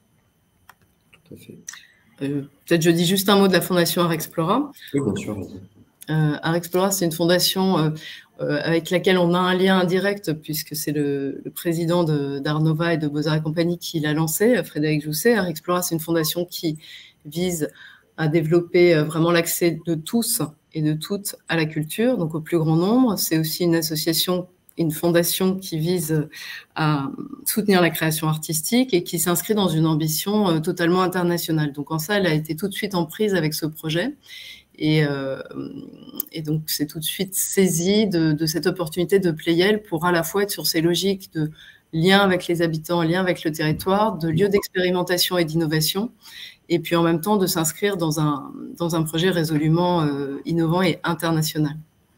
Euh, Peut-être je dis juste un mot de la fondation Art Explora. Oui, bien sûr. Euh, Art Explora, c'est une fondation euh, euh, avec laquelle on a un lien indirect, puisque c'est le, le président d'Arnova et de Beaux-Arts et Compagnie qui l'a lancé, Frédéric Jousset. Art Explora, c'est une fondation qui vise à développer euh, vraiment l'accès de tous et de toutes à la culture, donc au plus grand nombre. C'est aussi une association, une fondation qui vise à soutenir la création artistique et qui s'inscrit dans une ambition totalement internationale. Donc en ça, elle a été tout de suite en prise avec ce projet et, euh, et donc c'est tout de suite saisi de, de cette opportunité de Pleyel pour à la fois être sur ces logiques de lien avec les habitants, lien avec le territoire, de lieu d'expérimentation et d'innovation, et puis en même temps de s'inscrire dans un, dans un projet résolument euh, innovant et international.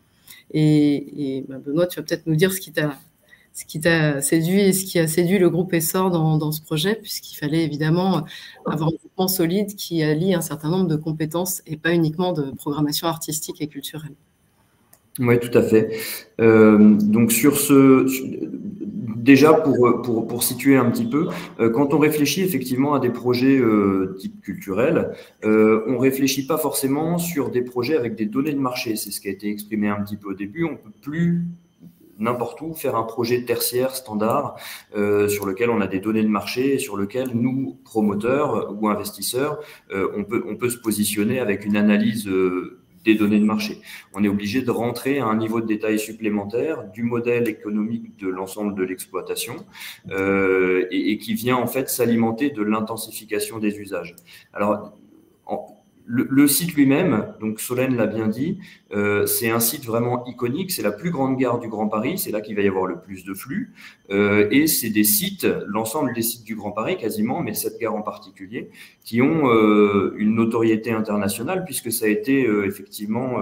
Et, et ben Benoît, tu vas peut-être nous dire ce qui t'a ce qui t'a séduit et ce qui a séduit le groupe Essor dans, dans ce projet, puisqu'il fallait évidemment avoir un groupement solide qui allie un certain nombre de compétences et pas uniquement de programmation artistique et culturelle. Oui, tout à fait. Euh, donc sur ce, déjà pour, pour, pour situer un petit peu, euh, quand on réfléchit effectivement à des projets euh, type culturel, euh, on réfléchit pas forcément sur des projets avec des données de marché. C'est ce qui a été exprimé un petit peu au début. On peut plus n'importe où faire un projet tertiaire standard euh, sur lequel on a des données de marché et sur lequel nous, promoteurs ou investisseurs, euh, on peut, on peut se positionner avec une analyse euh, des données de marché. On est obligé de rentrer à un niveau de détail supplémentaire du modèle économique de l'ensemble de l'exploitation euh, et, et qui vient en fait s'alimenter de l'intensification des usages. Alors, en, le, le site lui-même, donc Solène l'a bien dit, euh, c'est un site vraiment iconique, c'est la plus grande gare du Grand Paris, c'est là qu'il va y avoir le plus de flux, euh, et c'est des sites, l'ensemble des sites du Grand Paris quasiment, mais cette gare en particulier, qui ont euh, une notoriété internationale puisque ça a été euh, effectivement euh,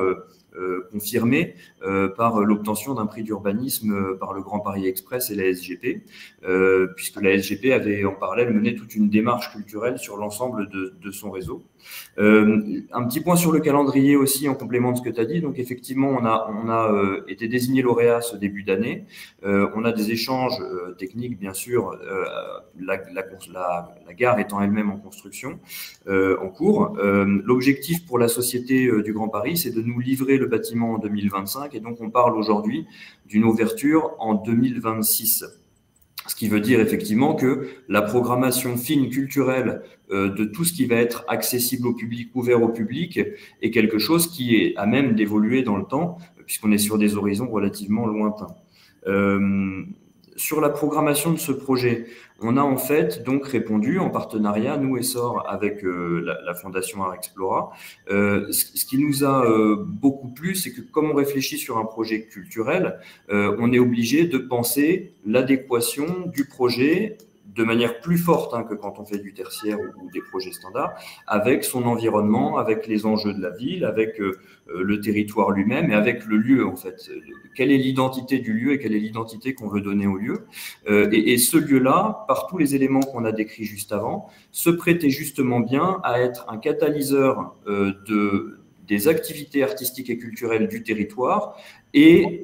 euh, confirmée euh, par l'obtention d'un prix d'urbanisme euh, par le Grand Paris Express et la S G P, euh, puisque la S G P avait en parallèle mené toute une démarche culturelle sur l'ensemble de, de son réseau. Euh, un petit point sur le calendrier aussi, en complément de ce que tu as dit. Donc, effectivement, on a, on a euh, été désigné lauréat ce début d'année. Euh, on a des échanges euh, techniques, bien sûr, euh, la, la, la, la gare étant elle-même en construction, euh, en cours. Euh, l'objectif pour la Société euh, du Grand Paris, c'est de nous livrer le bâtiment en deux mille vingt-cinq. Et donc, on parle aujourd'hui d'une ouverture en deux mille vingt-six. Ce qui veut dire effectivement que la programmation fine culturelle euh, de tout ce qui va être accessible au public, ouvert au public, est quelque chose qui est à même d'évoluer dans le temps, puisqu'on est sur des horizons relativement lointains. Euh, sur la programmation de ce projet, on a en fait donc répondu en partenariat, nous Essor, avec euh, la, la Fondation Art Explora. Euh, ce, ce qui nous a euh, beaucoup plu, c'est que comme on réfléchit sur un projet culturel, euh, on est obligé de penser l'adéquation du projet de manière plus forte hein, que quand on fait du tertiaire ou, ou des projets standards, avec son environnement, avec les enjeux de la ville, avec euh, le territoire lui-même et avec le lieu en fait. Quelle est l'identité du lieu et quelle est l'identité qu'on veut donner au lieu euh, et, et ce lieu-là, par tous les éléments qu'on a décrits juste avant, se prêtait justement bien à être un catalyseur euh, de, des activités artistiques et culturelles du territoire et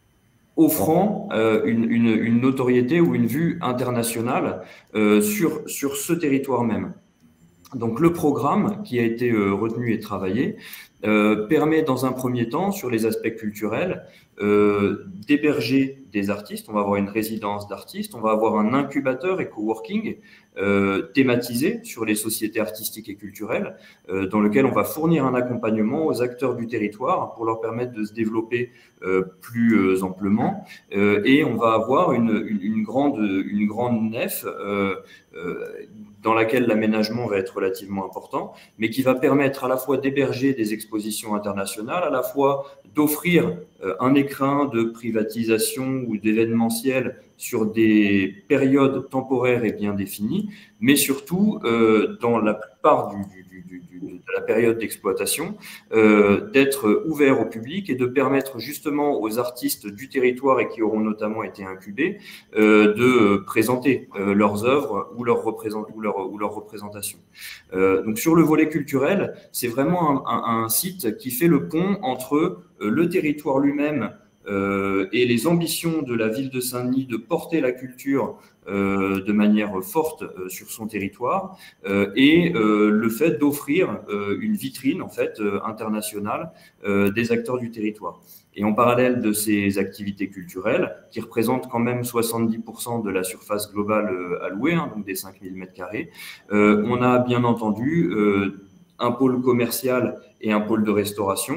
offrant euh, une, une, une notoriété ou une vue internationale euh, sur, sur ce territoire même. Donc le programme qui a été euh, retenu et travaillé euh, permet dans un premier temps, sur les aspects culturels, euh, d'héberger des artistes. On va avoir une résidence d'artistes, on va avoir un incubateur et coworking euh, thématisé sur les sociétés artistiques et culturelles, euh, dans lequel on va fournir un accompagnement aux acteurs du territoire pour leur permettre de se développer euh, plus euh, amplement. Euh, et on va avoir une, une, une, grande, une grande nef euh, euh, dans laquelle l'aménagement va être relativement important, mais qui va permettre à la fois d'héberger des expositions internationales, à la fois d'offrir euh, un écrin de privatisation ou d'événementiel sur des périodes temporaires et bien définies, mais surtout, euh, dans la plupart du, du, du, du, de la période d'exploitation, euh, d'être ouvert au public et de permettre justement aux artistes du territoire et qui auront notamment été incubés euh, de présenter euh, leurs œuvres ou leurs représent- ou leur, ou leur représentations. Euh, donc sur le volet culturel, c'est vraiment un, un, un site qui fait le pont entre euh, le territoire lui-même Euh, et les ambitions de la ville de Saint-Denis de porter la culture euh, de manière forte euh, sur son territoire euh, et euh, le fait d'offrir euh, une vitrine en fait euh, internationale euh, des acteurs du territoire. Et en parallèle de ces activités culturelles, qui représentent quand même soixante-dix pour cent de la surface globale euh, allouée, hein, donc des cinq mille mètres carrés, euh, on a bien entendu euh, un pôle commercial et un pôle de restauration,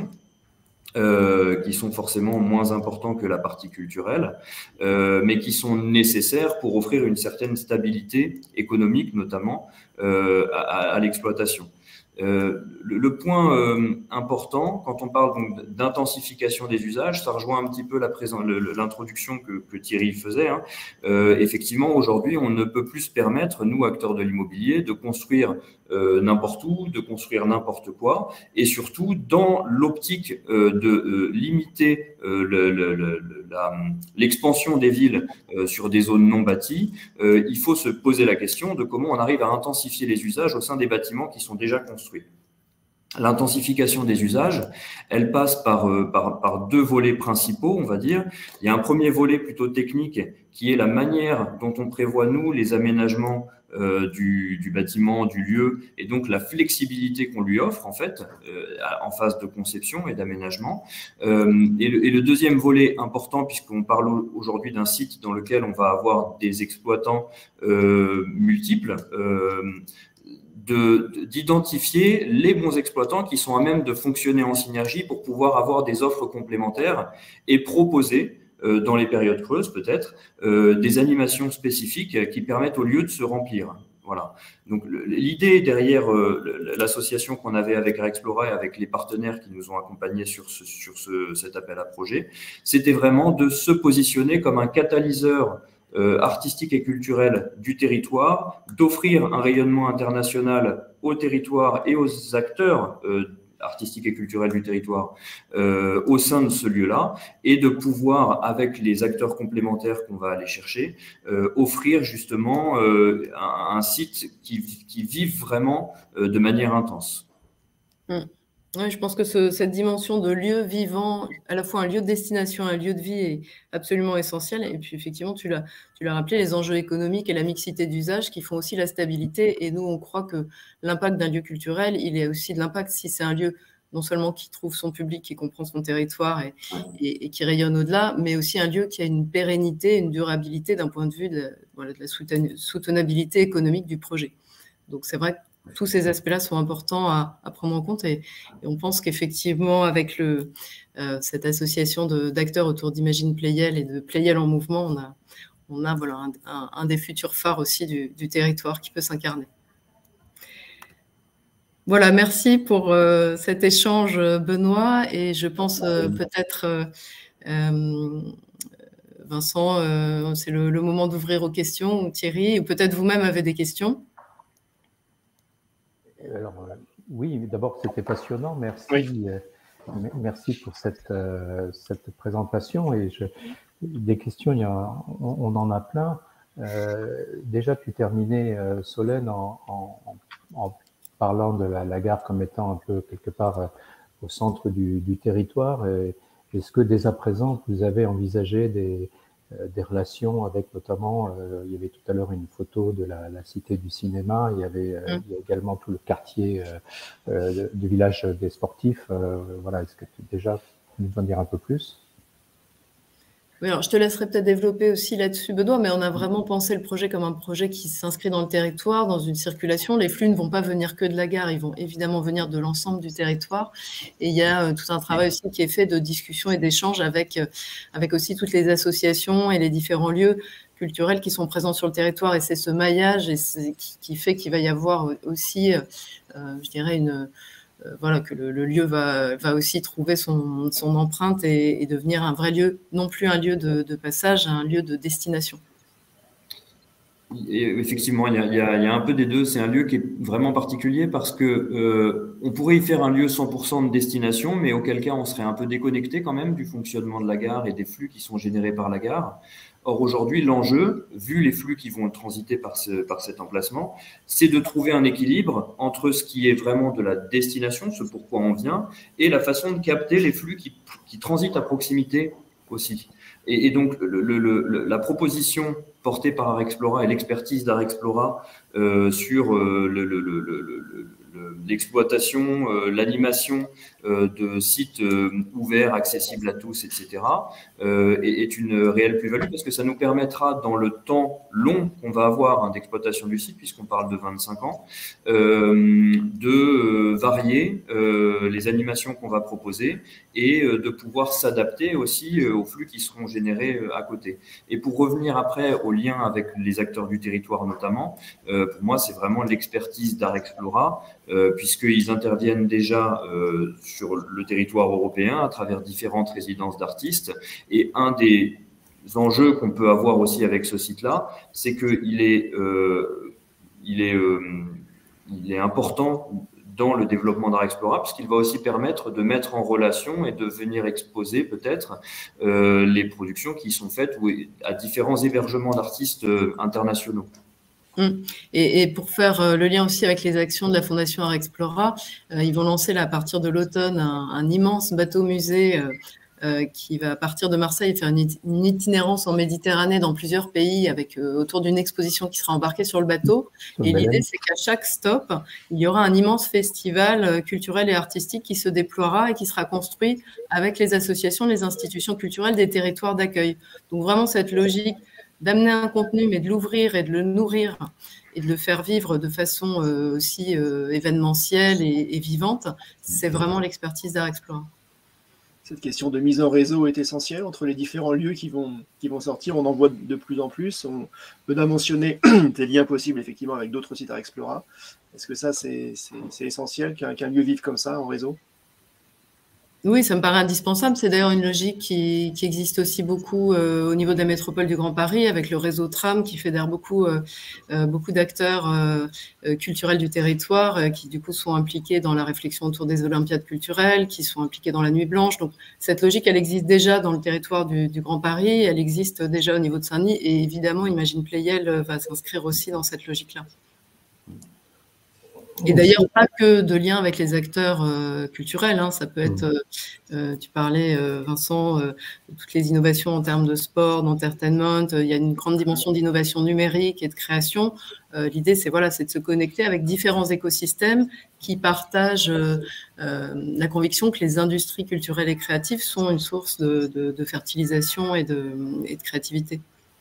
Euh, qui sont forcément moins importants que la partie culturelle, euh, mais qui sont nécessaires pour offrir une certaine stabilité économique, notamment euh, à, à l'exploitation. Euh, le, le point euh, important, quand on parle donc d'intensification des usages, ça rejoint un petit peu la présent, le, l'introduction que, que Thierry faisait. Hein. Euh, effectivement, aujourd'hui, on ne peut plus se permettre, nous, acteurs de l'immobilier, de construire euh, n'importe où, de construire n'importe quoi, et surtout dans l'optique euh, de euh, limiter euh, le, le, le, la, l'expansion des villes euh, sur des zones non bâties. Euh, il faut se poser la question de comment on arrive à intensifier les usages au sein des bâtiments qui sont déjà construits. L'intensification des usages, elle passe par, euh, par, par deux volets principaux, on va dire. Il y a un premier volet plutôt technique qui est la manière dont on prévoit, nous, les aménagements euh, du, du bâtiment, du lieu, et donc la flexibilité qu'on lui offre, en fait, euh, en phase de conception et d'aménagement. Euh, et, le, et le deuxième volet important, puisqu'on parle aujourd'hui d'un site dans lequel on va avoir des exploitants euh, multiples, euh, De, d'identifier les bons exploitants qui sont à même de fonctionner en synergie pour pouvoir avoir des offres complémentaires et proposer, euh, dans les périodes creuses peut-être, euh, des animations spécifiques qui permettent au lieu de se remplir. Voilà. Donc le, l'idée derrière euh, l'association qu'on avait avec Art Explora et avec les partenaires qui nous ont accompagnés sur, ce, sur ce, cet appel à projet, c'était vraiment de se positionner comme un catalyseur Euh, artistique et culturelle du territoire, d'offrir un rayonnement international au territoire et aux acteurs euh, artistique et culturel du territoire euh, au sein de ce lieu-là, et de pouvoir, avec les acteurs complémentaires qu'on va aller chercher, euh, offrir justement euh, un, un site qui, qui vive vraiment euh, de manière intense. Mmh. Oui, je pense que ce, cette dimension de lieu vivant, à la fois un lieu de destination, un lieu de vie, est absolument essentielle. Et puis effectivement, tu l'as, tu l'as rappelé, les enjeux économiques et la mixité d'usage qui font aussi la stabilité. Et nous, on croit que l'impact d'un lieu culturel, il est aussi de l'impact si c'est un lieu non seulement qui trouve son public, qui comprend son territoire et, et, et qui rayonne au-delà, mais aussi un lieu qui a une pérennité, une durabilité d'un point de vue de, voilà, de la soutenabilité économique du projet. Donc c'est vrai que tous ces aspects-là sont importants à, à prendre en compte et, et on pense qu'effectivement, avec le, euh, cette association de, d'acteurs autour d'Imagine Playel et de Playel en mouvement, on a, on a voilà, un, un, un des futurs phares aussi du, du territoire qui peut s'incarner. Voilà, merci pour euh, cet échange, Benoît, et je pense euh, peut-être, euh, euh, Vincent, euh, c'est le, le moment d'ouvrir aux questions, ou Thierry, ou peut-être vous-même avez des questions. Alors, euh, oui, d'abord, c'était passionnant. Merci, oui. euh, merci pour cette, euh, cette présentation. Et je, des questions, il y a, on, on en a plein. Euh, déjà, tu terminais, euh, Solène, en, en, en parlant de la, la gare comme étant un peu quelque part euh, au centre du, du territoire. Est-ce que dès à présent, vous avez envisagé des des relations avec notamment, euh, il y avait tout à l'heure une photo de la, la cité du cinéma, il y avait euh, mmh. il y a également tout le quartier euh, euh, du village des sportifs. Euh, voilà, est-ce que tu déjà tu nous en dire un peu plus? Oui, alors je te laisserai peut-être développer aussi là-dessus, Benoît, mais on a vraiment pensé le projet comme un projet qui s'inscrit dans le territoire, dans une circulation. Les flux ne vont pas venir que de la gare, ils vont évidemment venir de l'ensemble du territoire. Et il y a euh, tout un travail aussi qui est fait de discussion et d'échange avec, euh, avec aussi toutes les associations et les différents lieux culturels qui sont présents sur le territoire. Et c'est ce maillage et qui, qui fait qu'il va y avoir aussi, euh, je dirais, une... Euh, voilà, que le, le lieu va, va aussi trouver son, son empreinte et, et devenir un vrai lieu, non plus un lieu de, de passage, un lieu de destination. Et effectivement, il y, a, il, y a, il y a un peu des deux. C'est un lieu qui est vraiment particulier parce que euh, on pourrait y faire un lieu cent pour cent de destination, mais auquel cas on serait un peu déconnecté quand même du fonctionnement de la gare et des flux qui sont générés par la gare. Or, aujourd'hui, l'enjeu, vu les flux qui vont transiter par, ce, par cet emplacement, c'est de trouver un équilibre entre ce qui est vraiment de la destination, ce pourquoi on vient, et la façon de capter les flux qui, qui transitent à proximité aussi. Et, et donc, le, le, le, la proposition portée par Arexplora et l'expertise d'Arexplora euh, sur euh, le, le, le, le, le l'exploitation, euh, l'animation euh, de sites euh, ouverts, accessibles à tous, et cetera, euh, est, est une réelle plus-value parce que ça nous permettra, dans le temps long qu'on va avoir hein, d'exploitation du site, puisqu'on parle de vingt-cinq ans, euh, de euh, varier euh, les animations qu'on va proposer et euh, de pouvoir s'adapter aussi euh, aux flux qui seront générés euh, à côté. Et pour revenir après au lien avec les acteurs du territoire notamment, euh, pour moi, c'est vraiment l'expertise d'Arexplora, Euh, puisqu'ils interviennent déjà euh, sur le territoire européen à travers différentes résidences d'artistes. Et un des enjeux qu'on peut avoir aussi avec ce site-là, c'est qu'il est, euh, il est, euh, il est important dans le développement d'Arexplora, puisqu'il va aussi permettre de mettre en relation et de venir exposer peut-être euh, les productions qui sont faites à différents hébergements d'artistes euh, internationaux. Et, et pour faire euh, le lien aussi avec les actions de la Fondation Arexplora, euh, ils vont lancer là, à partir de l'automne un, un immense bateau-musée euh, euh, qui va partir de Marseille faire une, it une itinérance en Méditerranée dans plusieurs pays avec euh, autour d'une exposition qui sera embarquée sur le bateau. Et l'idée, c'est qu'à chaque stop, il y aura un immense festival culturel et artistique qui se déploiera et qui sera construit avec les associations, les institutions culturelles des territoires d'accueil. Donc vraiment cette logique d'amener un contenu, mais de l'ouvrir et de le nourrir et de le faire vivre de façon euh, aussi euh, événementielle et, et vivante, c'est vraiment l'expertise d'Arexplora. Cette question de mise en réseau est essentielle entre les différents lieux qui vont, qui vont sortir. On en voit de plus en plus. On peut mentionner des liens possibles effectivement avec d'autres sites Arexplora. Est-ce que ça, c'est essentiel qu'un qu'un lieu vive comme ça en réseau ? Oui, ça me paraît indispensable. C'est d'ailleurs une logique qui, qui existe aussi beaucoup euh, au niveau de la métropole du Grand Paris, avec le réseau Tram qui fédère beaucoup, euh, euh, beaucoup d'acteurs euh, culturels du territoire euh, qui du coup sont impliqués dans la réflexion autour des Olympiades culturelles, qui sont impliqués dans la Nuit Blanche. Donc cette logique, elle existe déjà dans le territoire du, du Grand Paris, elle existe déjà au niveau de Saint-Denis, et évidemment, Imagine Playel va s'inscrire aussi dans cette logique-là. Et d'ailleurs, pas que de lien avec les acteurs euh, culturels, hein, ça peut être, euh, euh, tu parlais euh, Vincent, euh, de toutes les innovations en termes de sport, d'entertainment, euh, il y a une grande dimension d'innovation numérique et de création. Euh, L'idée, c'est voilà, c'est de se connecter avec différents écosystèmes qui partagent euh, euh, la conviction que les industries culturelles et créatives sont une source de, de, de fertilisation et de, et de créativité.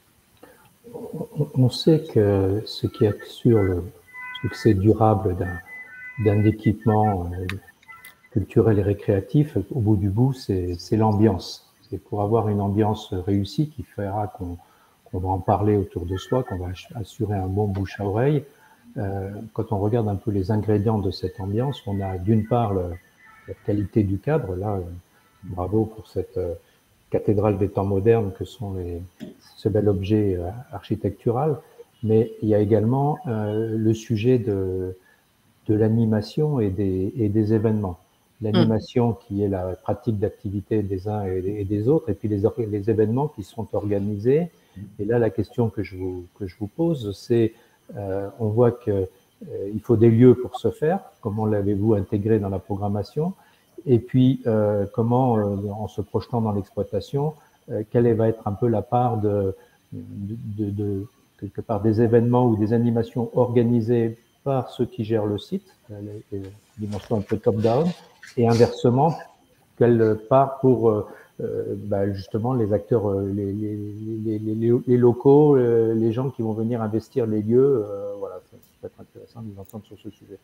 On sait que ce qui assure le succès durable d'un équipement culturel et récréatif, au bout du bout, c'est l'ambiance. C'est pour avoir une ambiance réussie qui fera qu'on qu'on va en parler autour de soi, qu'on va assurer un bon bouche à oreille. Euh, quand on regarde un peu les ingrédients de cette ambiance, on a d'une part le, la qualité du cadre. Là, bravo pour cette euh, cathédrale des temps modernes que sont les, ce bel objet euh, architectural. Mais il y a également euh, le sujet de, de l'animation et des, et des événements. L'animation mmh. qui est la pratique d'activité des uns et des, et des autres, et puis les, les événements qui sont organisés. Et là, la question que je vous, que je vous pose, c'est, euh, on voit qu'il euh, faut des lieux pour ce faire. Comment l'avez-vous intégré dans la programmation? Et puis, euh, comment, euh, en se projetant dans l'exploitation, euh, quelle va être un peu la part de, de, de, de quelque part des événements ou des animations organisées par ceux qui gèrent le site, les, les dimensions un peu top-down, et inversement, quelle part pour euh, bah justement les acteurs, les, les, les, les, les locaux, euh, les gens qui vont venir investir les lieux. Euh, voilà, ça, ça peut être intéressant de vous entendre sur ce sujet.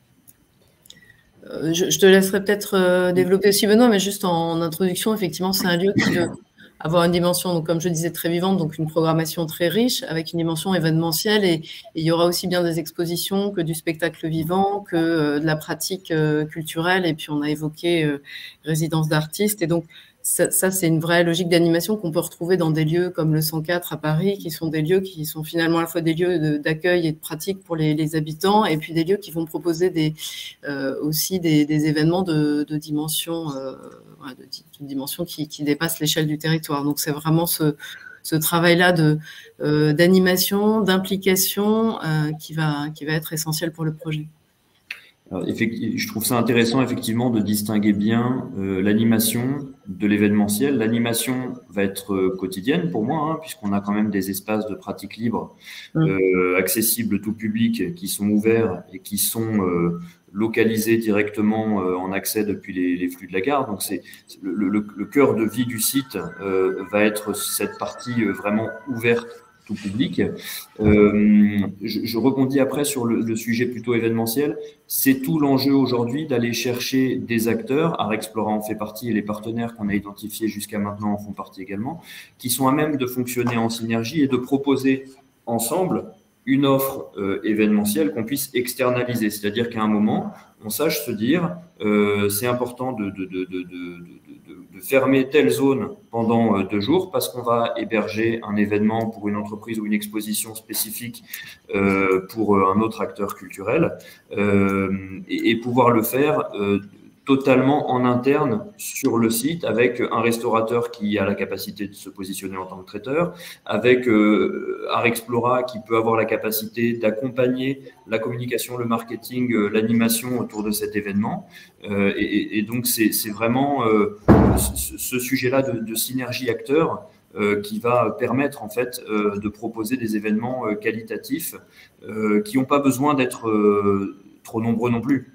Euh, je, je te laisserai peut-être euh, développer aussi, Benoît, mais juste en introduction, effectivement, c'est un lieu qui veut avoir une dimension, donc, comme je disais, très vivante, donc une programmation très riche, avec une dimension événementielle, et, et il y aura aussi bien des expositions que du spectacle vivant, que euh, de la pratique euh, culturelle, et puis on a évoqué euh, résidence d'artistes, et donc ça, ça c'est une vraie logique d'animation qu'on peut retrouver dans des lieux comme le cent quatre à Paris, qui sont des lieux qui sont finalement à la fois des lieux d'accueil et de pratique pour les, les habitants, et puis des lieux qui vont proposer des, euh, aussi des, des événements de, de dimension, euh, ouais, de, de dimension qui, qui dépassent l'échelle du territoire. Donc c'est vraiment ce, ce travail-là de euh, d'animation, d'implication euh, qui va qui va être essentiel pour le projet. Alors, je trouve ça intéressant effectivement de distinguer bien euh, l'animation de l'événementiel. L'animation va être euh, quotidienne pour moi, hein, puisqu'on a quand même des espaces de pratique libre euh, accessibles tout public, qui sont ouverts et qui sont euh, localisés directement euh, en accès depuis les, les flux de la gare. Donc c'est le, le, le cœur de vie du site euh, va être cette partie euh, vraiment ouverte tout public. Euh, je, je rebondis après sur le, le sujet plutôt événementiel. C'est tout l'enjeu aujourd'hui d'aller chercher des acteurs, Art Explora en fait partie et les partenaires qu'on a identifiés jusqu'à maintenant en font partie également, qui sont à même de fonctionner en synergie et de proposer ensemble une offre euh, événementielle qu'on puisse externaliser. C'est-à-dire qu'à un moment, on sache se dire euh, c'est important de, de, de, de, de, de, de fermer telle zone pendant euh, deux jours parce qu'on va héberger un événement pour une entreprise ou une exposition spécifique euh, pour euh, un autre acteur culturel euh, et, et pouvoir le faire euh, totalement en interne sur le site avec un restaurateur qui a la capacité de se positionner en tant que traiteur, avec euh, Art Explora qui peut avoir la capacité d'accompagner la communication, le marketing, euh, l'animation autour de cet événement. Euh, et, et donc, c'est vraiment euh, ce, ce sujet-là de, de synergie acteur euh, qui va permettre en fait euh, de proposer des événements euh, qualitatifs euh, qui n'ont pas besoin d'être euh, trop nombreux non plus.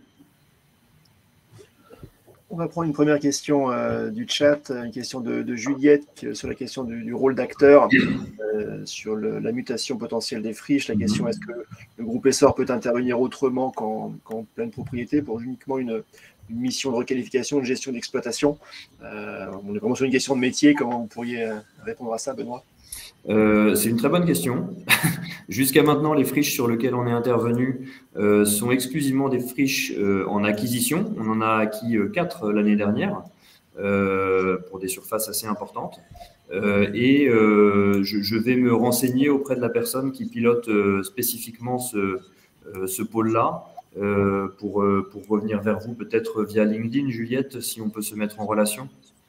On va prendre une première question euh, du chat, une question de, de Juliette sur la question du, du rôle d'acteur, euh, sur le, la mutation potentielle des friches. La question, est-ce que le groupe Essor peut intervenir autrement qu'en qu'en pleine propriété pour uniquement une, une mission de requalification, de gestion d'exploitation? euh, On est vraiment sur une question de métier. Comment vous pourriez répondre à ça, Benoît? Euh, c'est une très bonne question. Jusqu'à maintenant, les friches sur lesquelles on est intervenu euh, sont exclusivement des friches euh, en acquisition. On en a acquis euh, quatre l'année dernière. euh, pour des surfaces assez importantes. Euh, et euh, je, je vais me renseigner auprès de la personne qui pilote euh, spécifiquement ce, euh, ce pôle-là euh, pour, euh, pour revenir vers vous peut-être via LinkedIn, Juliette, si on peut se mettre en relation.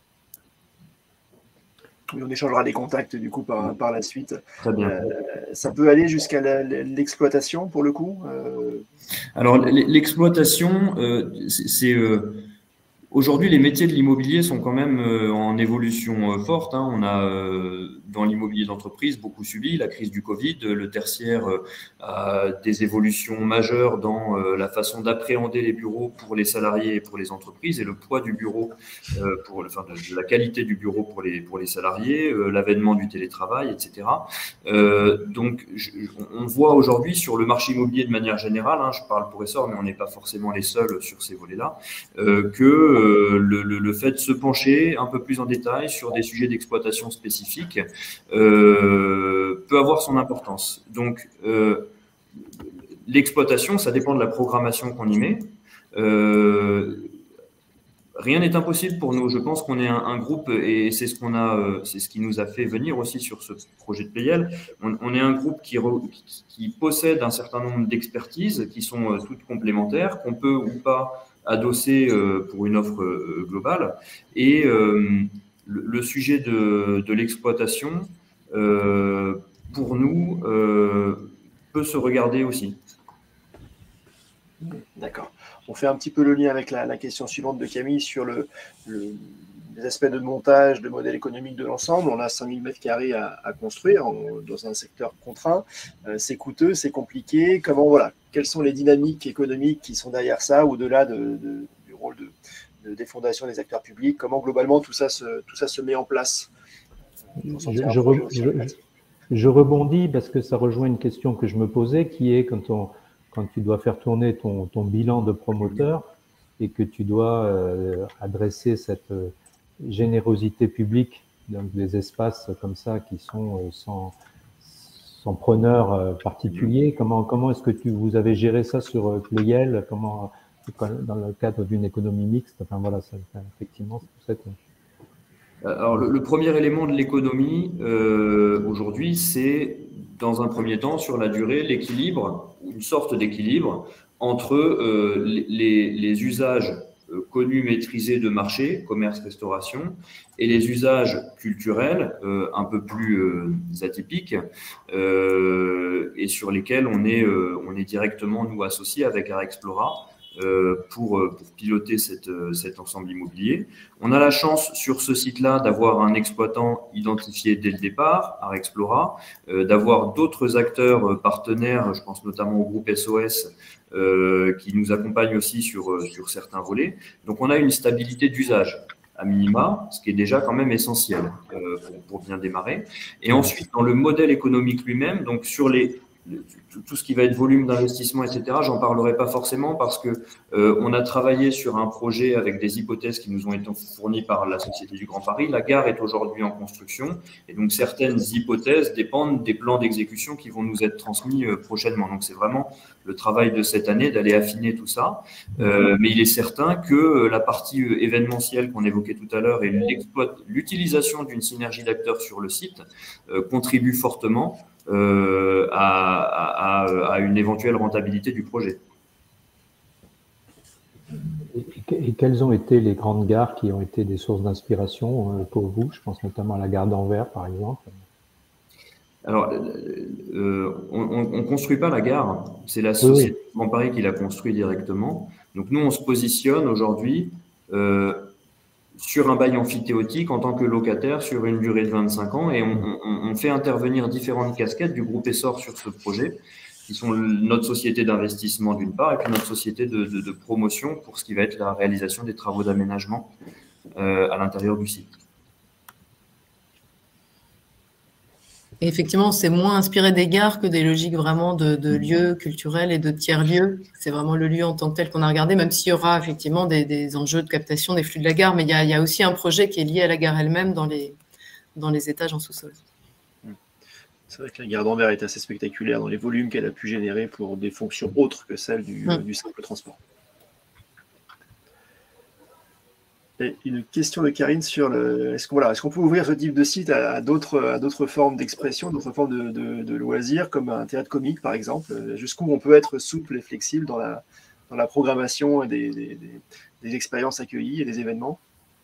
On échangera des contacts du coup par, par la suite. Très bien. Euh, ça peut aller jusqu'à l'exploitation pour le coup euh... Alors l'exploitation, euh, c'est... Euh, aujourd'hui, les métiers de l'immobilier sont quand même euh, en évolution euh, forte. Hein. On a euh, dans l'immobilier d'entreprise beaucoup subi la crise du Covid. Le tertiaire euh, a des évolutions majeures dans euh, la façon d'appréhender les bureaux pour les salariés et pour les entreprises et le poids du bureau, euh, pour, enfin, de la qualité du bureau pour les, pour les salariés, euh, l'avènement du télétravail, et cetera. Euh, donc, je, on voit aujourd'hui sur le marché immobilier de manière générale, hein, je parle pour Essor, mais on n'est pas forcément les seuls sur ces volets-là, euh, que euh, le, le, le fait de se pencher un peu plus en détail sur des sujets d'exploitation spécifiques euh, peut avoir son importance. Donc, euh, l'exploitation, ça dépend de la programmation qu'on y met. Euh, rien n'est impossible pour nous. Je pense qu'on est un, un groupe, et c'est ce qu'on a, euh, c'est ce qui nous a fait venir aussi sur ce projet de Playel. On, on est un groupe qui, re, qui, qui possède un certain nombre d'expertises qui sont euh, toutes complémentaires, qu'on peut ou pas adosser euh, pour une offre euh, globale. Et euh, le, le sujet de, de l'exploitation, euh, pour nous, euh, peut se regarder aussi. D'accord. On fait un petit peu le lien avec la, la question suivante de Camille sur le, le, les aspects de montage, de modèle économique de l'ensemble. On a cinq mille mètres carrés à, à construire on, dans un secteur contraint. Euh, c'est coûteux, c'est compliqué. Comment, voilà, quelles sont les dynamiques économiques qui sont derrière ça, au-delà de, de, du rôle de, de, des fondations des acteurs publics? Comment globalement tout ça se, tout ça se met en place? Je, je, re, je, je rebondis parce que ça rejoint une question que je me posais, qui est quand on quand tu dois faire tourner ton, ton bilan de promoteur et que tu dois euh, adresser cette euh, générosité publique, donc des espaces comme ça qui sont euh, sans, sans preneur euh, particulier, comment, comment est-ce que tu, vous avez géré ça sur euh, Playel, comment, dans le cadre d'une économie mixte, enfin voilà, ça, effectivement, c'est pour ça que... Alors, le, le premier élément de l'économie, euh, aujourd'hui, c'est, dans un premier temps, sur la durée, l'équilibre, une sorte d'équilibre entre euh, les, les usages euh, connus, maîtrisés de marché, commerce, restauration, et les usages culturels euh, un peu plus euh, atypiques euh, et sur lesquels on est, euh, on est directement, nous, associés avec Arexplora. Euh, pour, pour piloter cette, cet ensemble immobilier. On a la chance sur ce site-là d'avoir un exploitant identifié dès le départ, Arexplora, euh, d'avoir d'autres acteurs euh, partenaires, je pense notamment au groupe S O S, euh, qui nous accompagnent aussi sur, sur certains volets. Donc on a une stabilité d'usage à minima, ce qui est déjà quand même essentiel euh, pour, pour bien démarrer. Et ensuite, dans le modèle économique lui-même, donc sur les tout ce qui va être volume d'investissement, et cetera, j'en parlerai pas forcément parce que euh, on a travaillé sur un projet avec des hypothèses qui nous ont été fournies par la Société du Grand Paris. La gare est aujourd'hui en construction et donc certaines hypothèses dépendent des plans d'exécution qui vont nous être transmis euh, prochainement. Donc c'est vraiment le travail de cette année d'aller affiner tout ça. Euh, mais il est certain que la partie événementielle qu'on évoquait tout à l'heure et l'utilisation d'une synergie d'acteurs sur le site euh, contribue fortement Euh, à, à, à une éventuelle rentabilité du projet. Et, et quelles ont été les grandes gares qui ont été des sources d'inspiration pour vous? Je pense notamment à la gare d'Anvers, par exemple. Alors, euh, on ne construit pas la gare, c'est la Société du Grand Paris qui l'a construit directement. Donc nous, on se positionne aujourd'hui euh, sur un bail amphithéotique en tant que locataire sur une durée de vingt-cinq ans et on, on, on fait intervenir différentes casquettes du groupe Essor sur ce projet, qui sont notre société d'investissement d'une part et puis notre société de, de, de promotion pour ce qui va être la réalisation des travaux d'aménagement euh, à l'intérieur du site. Et effectivement, c'est moins inspiré des gares que des logiques vraiment de, de lieux culturels et de tiers-lieux. C'est vraiment le lieu en tant que tel qu'on a regardé, même s'il y aura effectivement des, des enjeux de captation des flux de la gare. Mais il y a, il y a aussi un projet qui est lié à la gare elle-même dans les, dans les étages en sous-sol. C'est vrai que la gare d'Anvers est assez spectaculaire dans les volumes qu'elle a pu générer pour des fonctions autres que celles du, mmh. du simple transport. Et une question de Karine sur le. Est-ce qu'on voilà, est-ce qu'on peut ouvrir ce type de site à, à d'autres à d'autres formes d'expression, d'autres formes de, de, de loisirs, comme un théâtre comique par exemple, jusqu'où on peut être souple et flexible dans la, dans la programmation des, des, des, des expériences accueillies et des événements?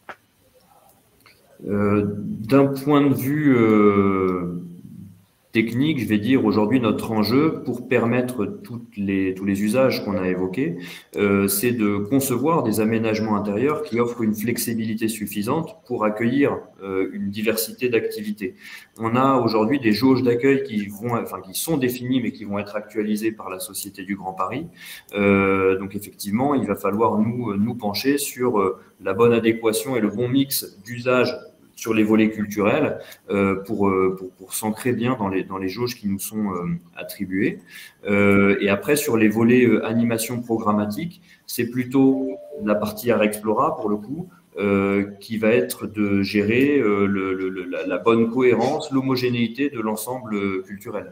Euh, d'un point de vue euh, technique, je vais dire aujourd'hui notre enjeu pour permettre toutes les, tous les usages qu'on a évoqués, euh, c'est de concevoir des aménagements intérieurs qui offrent une flexibilité suffisante pour accueillir euh, une diversité d'activités. On a aujourd'hui des jauges d'accueil qui vont, enfin qui sont définies mais qui vont être actualisées par la Société du Grand Paris. Euh, donc effectivement, il va falloir nous nous pencher sur euh, la bonne adéquation et le bon mix d'usages sur les volets culturels euh, pour, euh, pour, pour s'ancrer bien dans les, dans les jauges qui nous sont euh, attribuées. Euh, et après, sur les volets euh, animation programmatique, c'est plutôt la partie Art Explora, pour le coup, euh, qui va être de gérer euh, le, le, la, la bonne cohérence, l'homogénéité de l'ensemble culturel.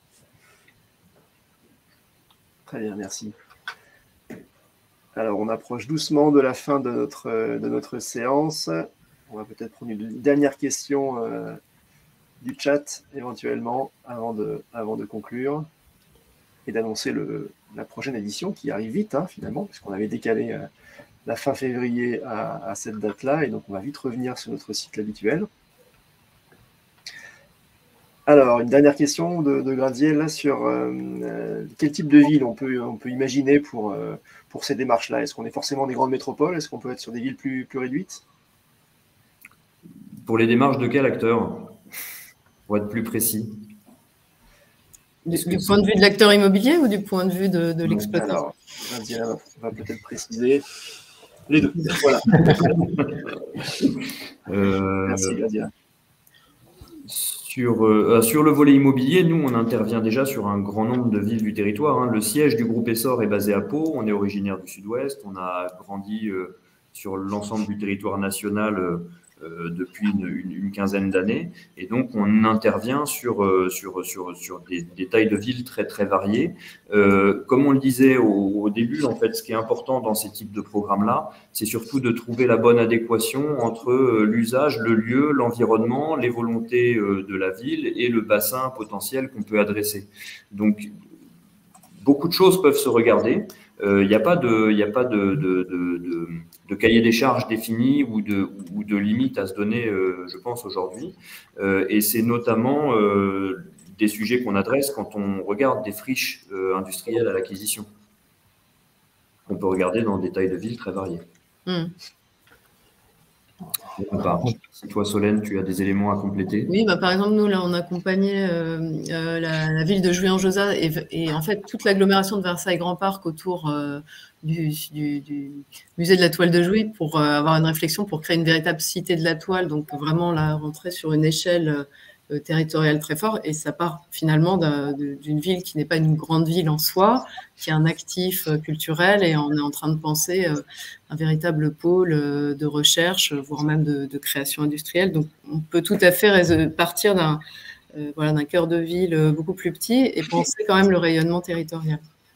Très bien, merci. Alors, on approche doucement de la fin de notre, de notre séance. On va peut-être prendre une dernière question euh, du chat, éventuellement, avant de, avant de conclure et d'annoncer la prochaine édition qui arrive vite, hein, finalement, puisqu'on avait décalé euh, la fin février à, à cette date-là, et donc on va vite revenir sur notre cycle habituel. Alors, une dernière question de, de Gradiel sur euh, euh, quel type de ville on peut, on peut imaginer pour, euh, pour ces démarches-là. Est-ce qu'on est forcément des grandes métropoles? Est-ce qu'on peut être sur des villes plus, plus réduites? Pour les démarches de quel acteur? Pour être plus précis. Du, du point de vue de l'acteur immobilier ou du point de vue de, de l'exploitant? Alors, on va peut-être préciser les deux. Voilà. euh, Merci, Gladia. Sur, euh, sur le volet immobilier, nous, on intervient déjà sur un grand nombre de villes du territoire. Hein. Le siège du groupe Essor est basé à Pau. On est originaire du Sud-Ouest. On a grandi euh, sur l'ensemble du territoire national euh, euh, depuis une, une, une quinzaine d'années. Et donc, on intervient sur, euh, sur, sur, sur des, des tailles de villes très, très variées. Euh, comme on le disait au, au début, en fait, ce qui est important dans ces types de programmes-là, c'est surtout de trouver la bonne adéquation entre euh, l'usage, le lieu, l'environnement, les volontés euh, de la ville et le bassin potentiel qu'on peut adresser. Donc, beaucoup de choses peuvent se regarder. Il euh, n'y a pas de, y a pas de, de, de, de, de cahier des charges défini ou de, ou de limite à se donner, euh, je pense, aujourd'hui. Euh, et c'est notamment euh, des sujets qu'on adresse quand on regarde des friches euh, industrielles à l'acquisition. On peut regarder dans des tailles de villes très variées. Mmh. Si toi, Solène, tu as des éléments à compléter. Oui, bah, par exemple, nous, là, on accompagnait euh, euh, la, la ville de Jouy-en-Josas et, et en fait, toute l'agglomération de Versailles-Grand Parc autour euh, du, du, du musée de la toile de Jouy pour euh, avoir une réflexion pour créer une véritable cité de la toile. Donc, vraiment, là, rentrer sur une échelle euh, territoriale très forte. Et ça part finalement d'une ville qui n'est pas une grande ville en soi, qui est un actif euh, culturel et on est en train de penser euh, un véritable pôle euh, de recherche, voire même de, de création industrielle. Donc, on peut tout à fait partir d'un euh, voilà, d'un cœur de ville beaucoup plus petit et penser quand même le rayonnement territorial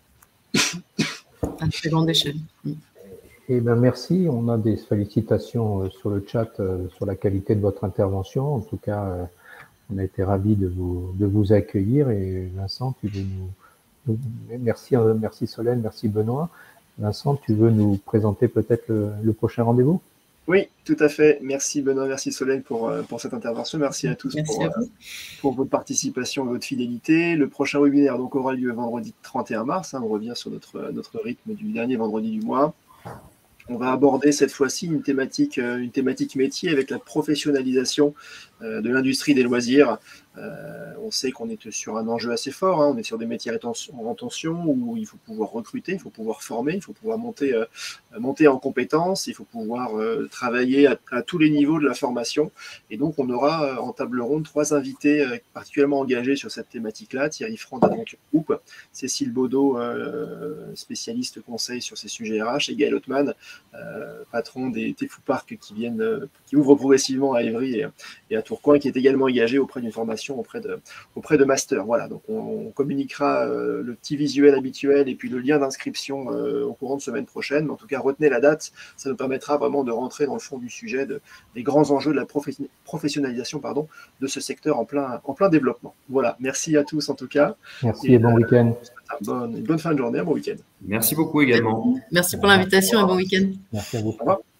à très grande échelle. Eh bien, merci. On a des sollicitations sur le chat sur la qualité de votre intervention. En tout cas, on a été ravis de vous, de vous accueillir. Et Vincent, tu veux nous, nous merci, merci Solène, merci Benoît. Vincent, tu veux nous présenter peut-être le, le prochain rendez-vous? Oui, tout à fait. Merci Benoît, merci Solène pour, pour cette intervention. Merci à tous merci pour, à vous. pour votre participation et votre fidélité. Le prochain webinaire donc, aura lieu vendredi trente et un mars. Hein, on revient sur notre, notre rythme du dernier vendredi du mois. On va aborder cette fois-ci une thématique, une thématique métier avec la professionnalisation de l'industrie des loisirs. Euh, on sait qu'on est sur un enjeu assez fort, hein. On est sur des métiers en tension où il faut pouvoir recruter, il faut pouvoir former, il faut pouvoir monter, euh, monter en compétences, il faut pouvoir euh, travailler à, à tous les niveaux de la formation. Et donc, on aura euh, en table ronde trois invités euh, particulièrement engagés sur cette thématique-là. Thierry Franc d'Aventure Group, Cécile Baudot, euh, spécialiste conseil sur ces sujets R H, et Gaël Ottman, euh, patron des Tefou Park qui, viennent, euh, qui ouvrent progressivement à Évry et, et à Tours. Tourcoing, qui est également engagé auprès d'une formation auprès de, auprès de master. Voilà, donc on, on communiquera euh, le petit visuel habituel et puis le lien d'inscription euh, au courant de semaine prochaine. Mais en tout cas, retenez la date, ça nous permettra vraiment de rentrer dans le fond du sujet de, des grands enjeux de la professionnalisation pardon, de ce secteur en plein, en plein développement. Voilà, merci à tous en tout cas. Merci et, et bon euh, week-end. Bonne, une bonne fin de journée, un bon week-end. Merci beaucoup également. Merci pour l'invitation et bon week-end. Merci à vous. Au revoir.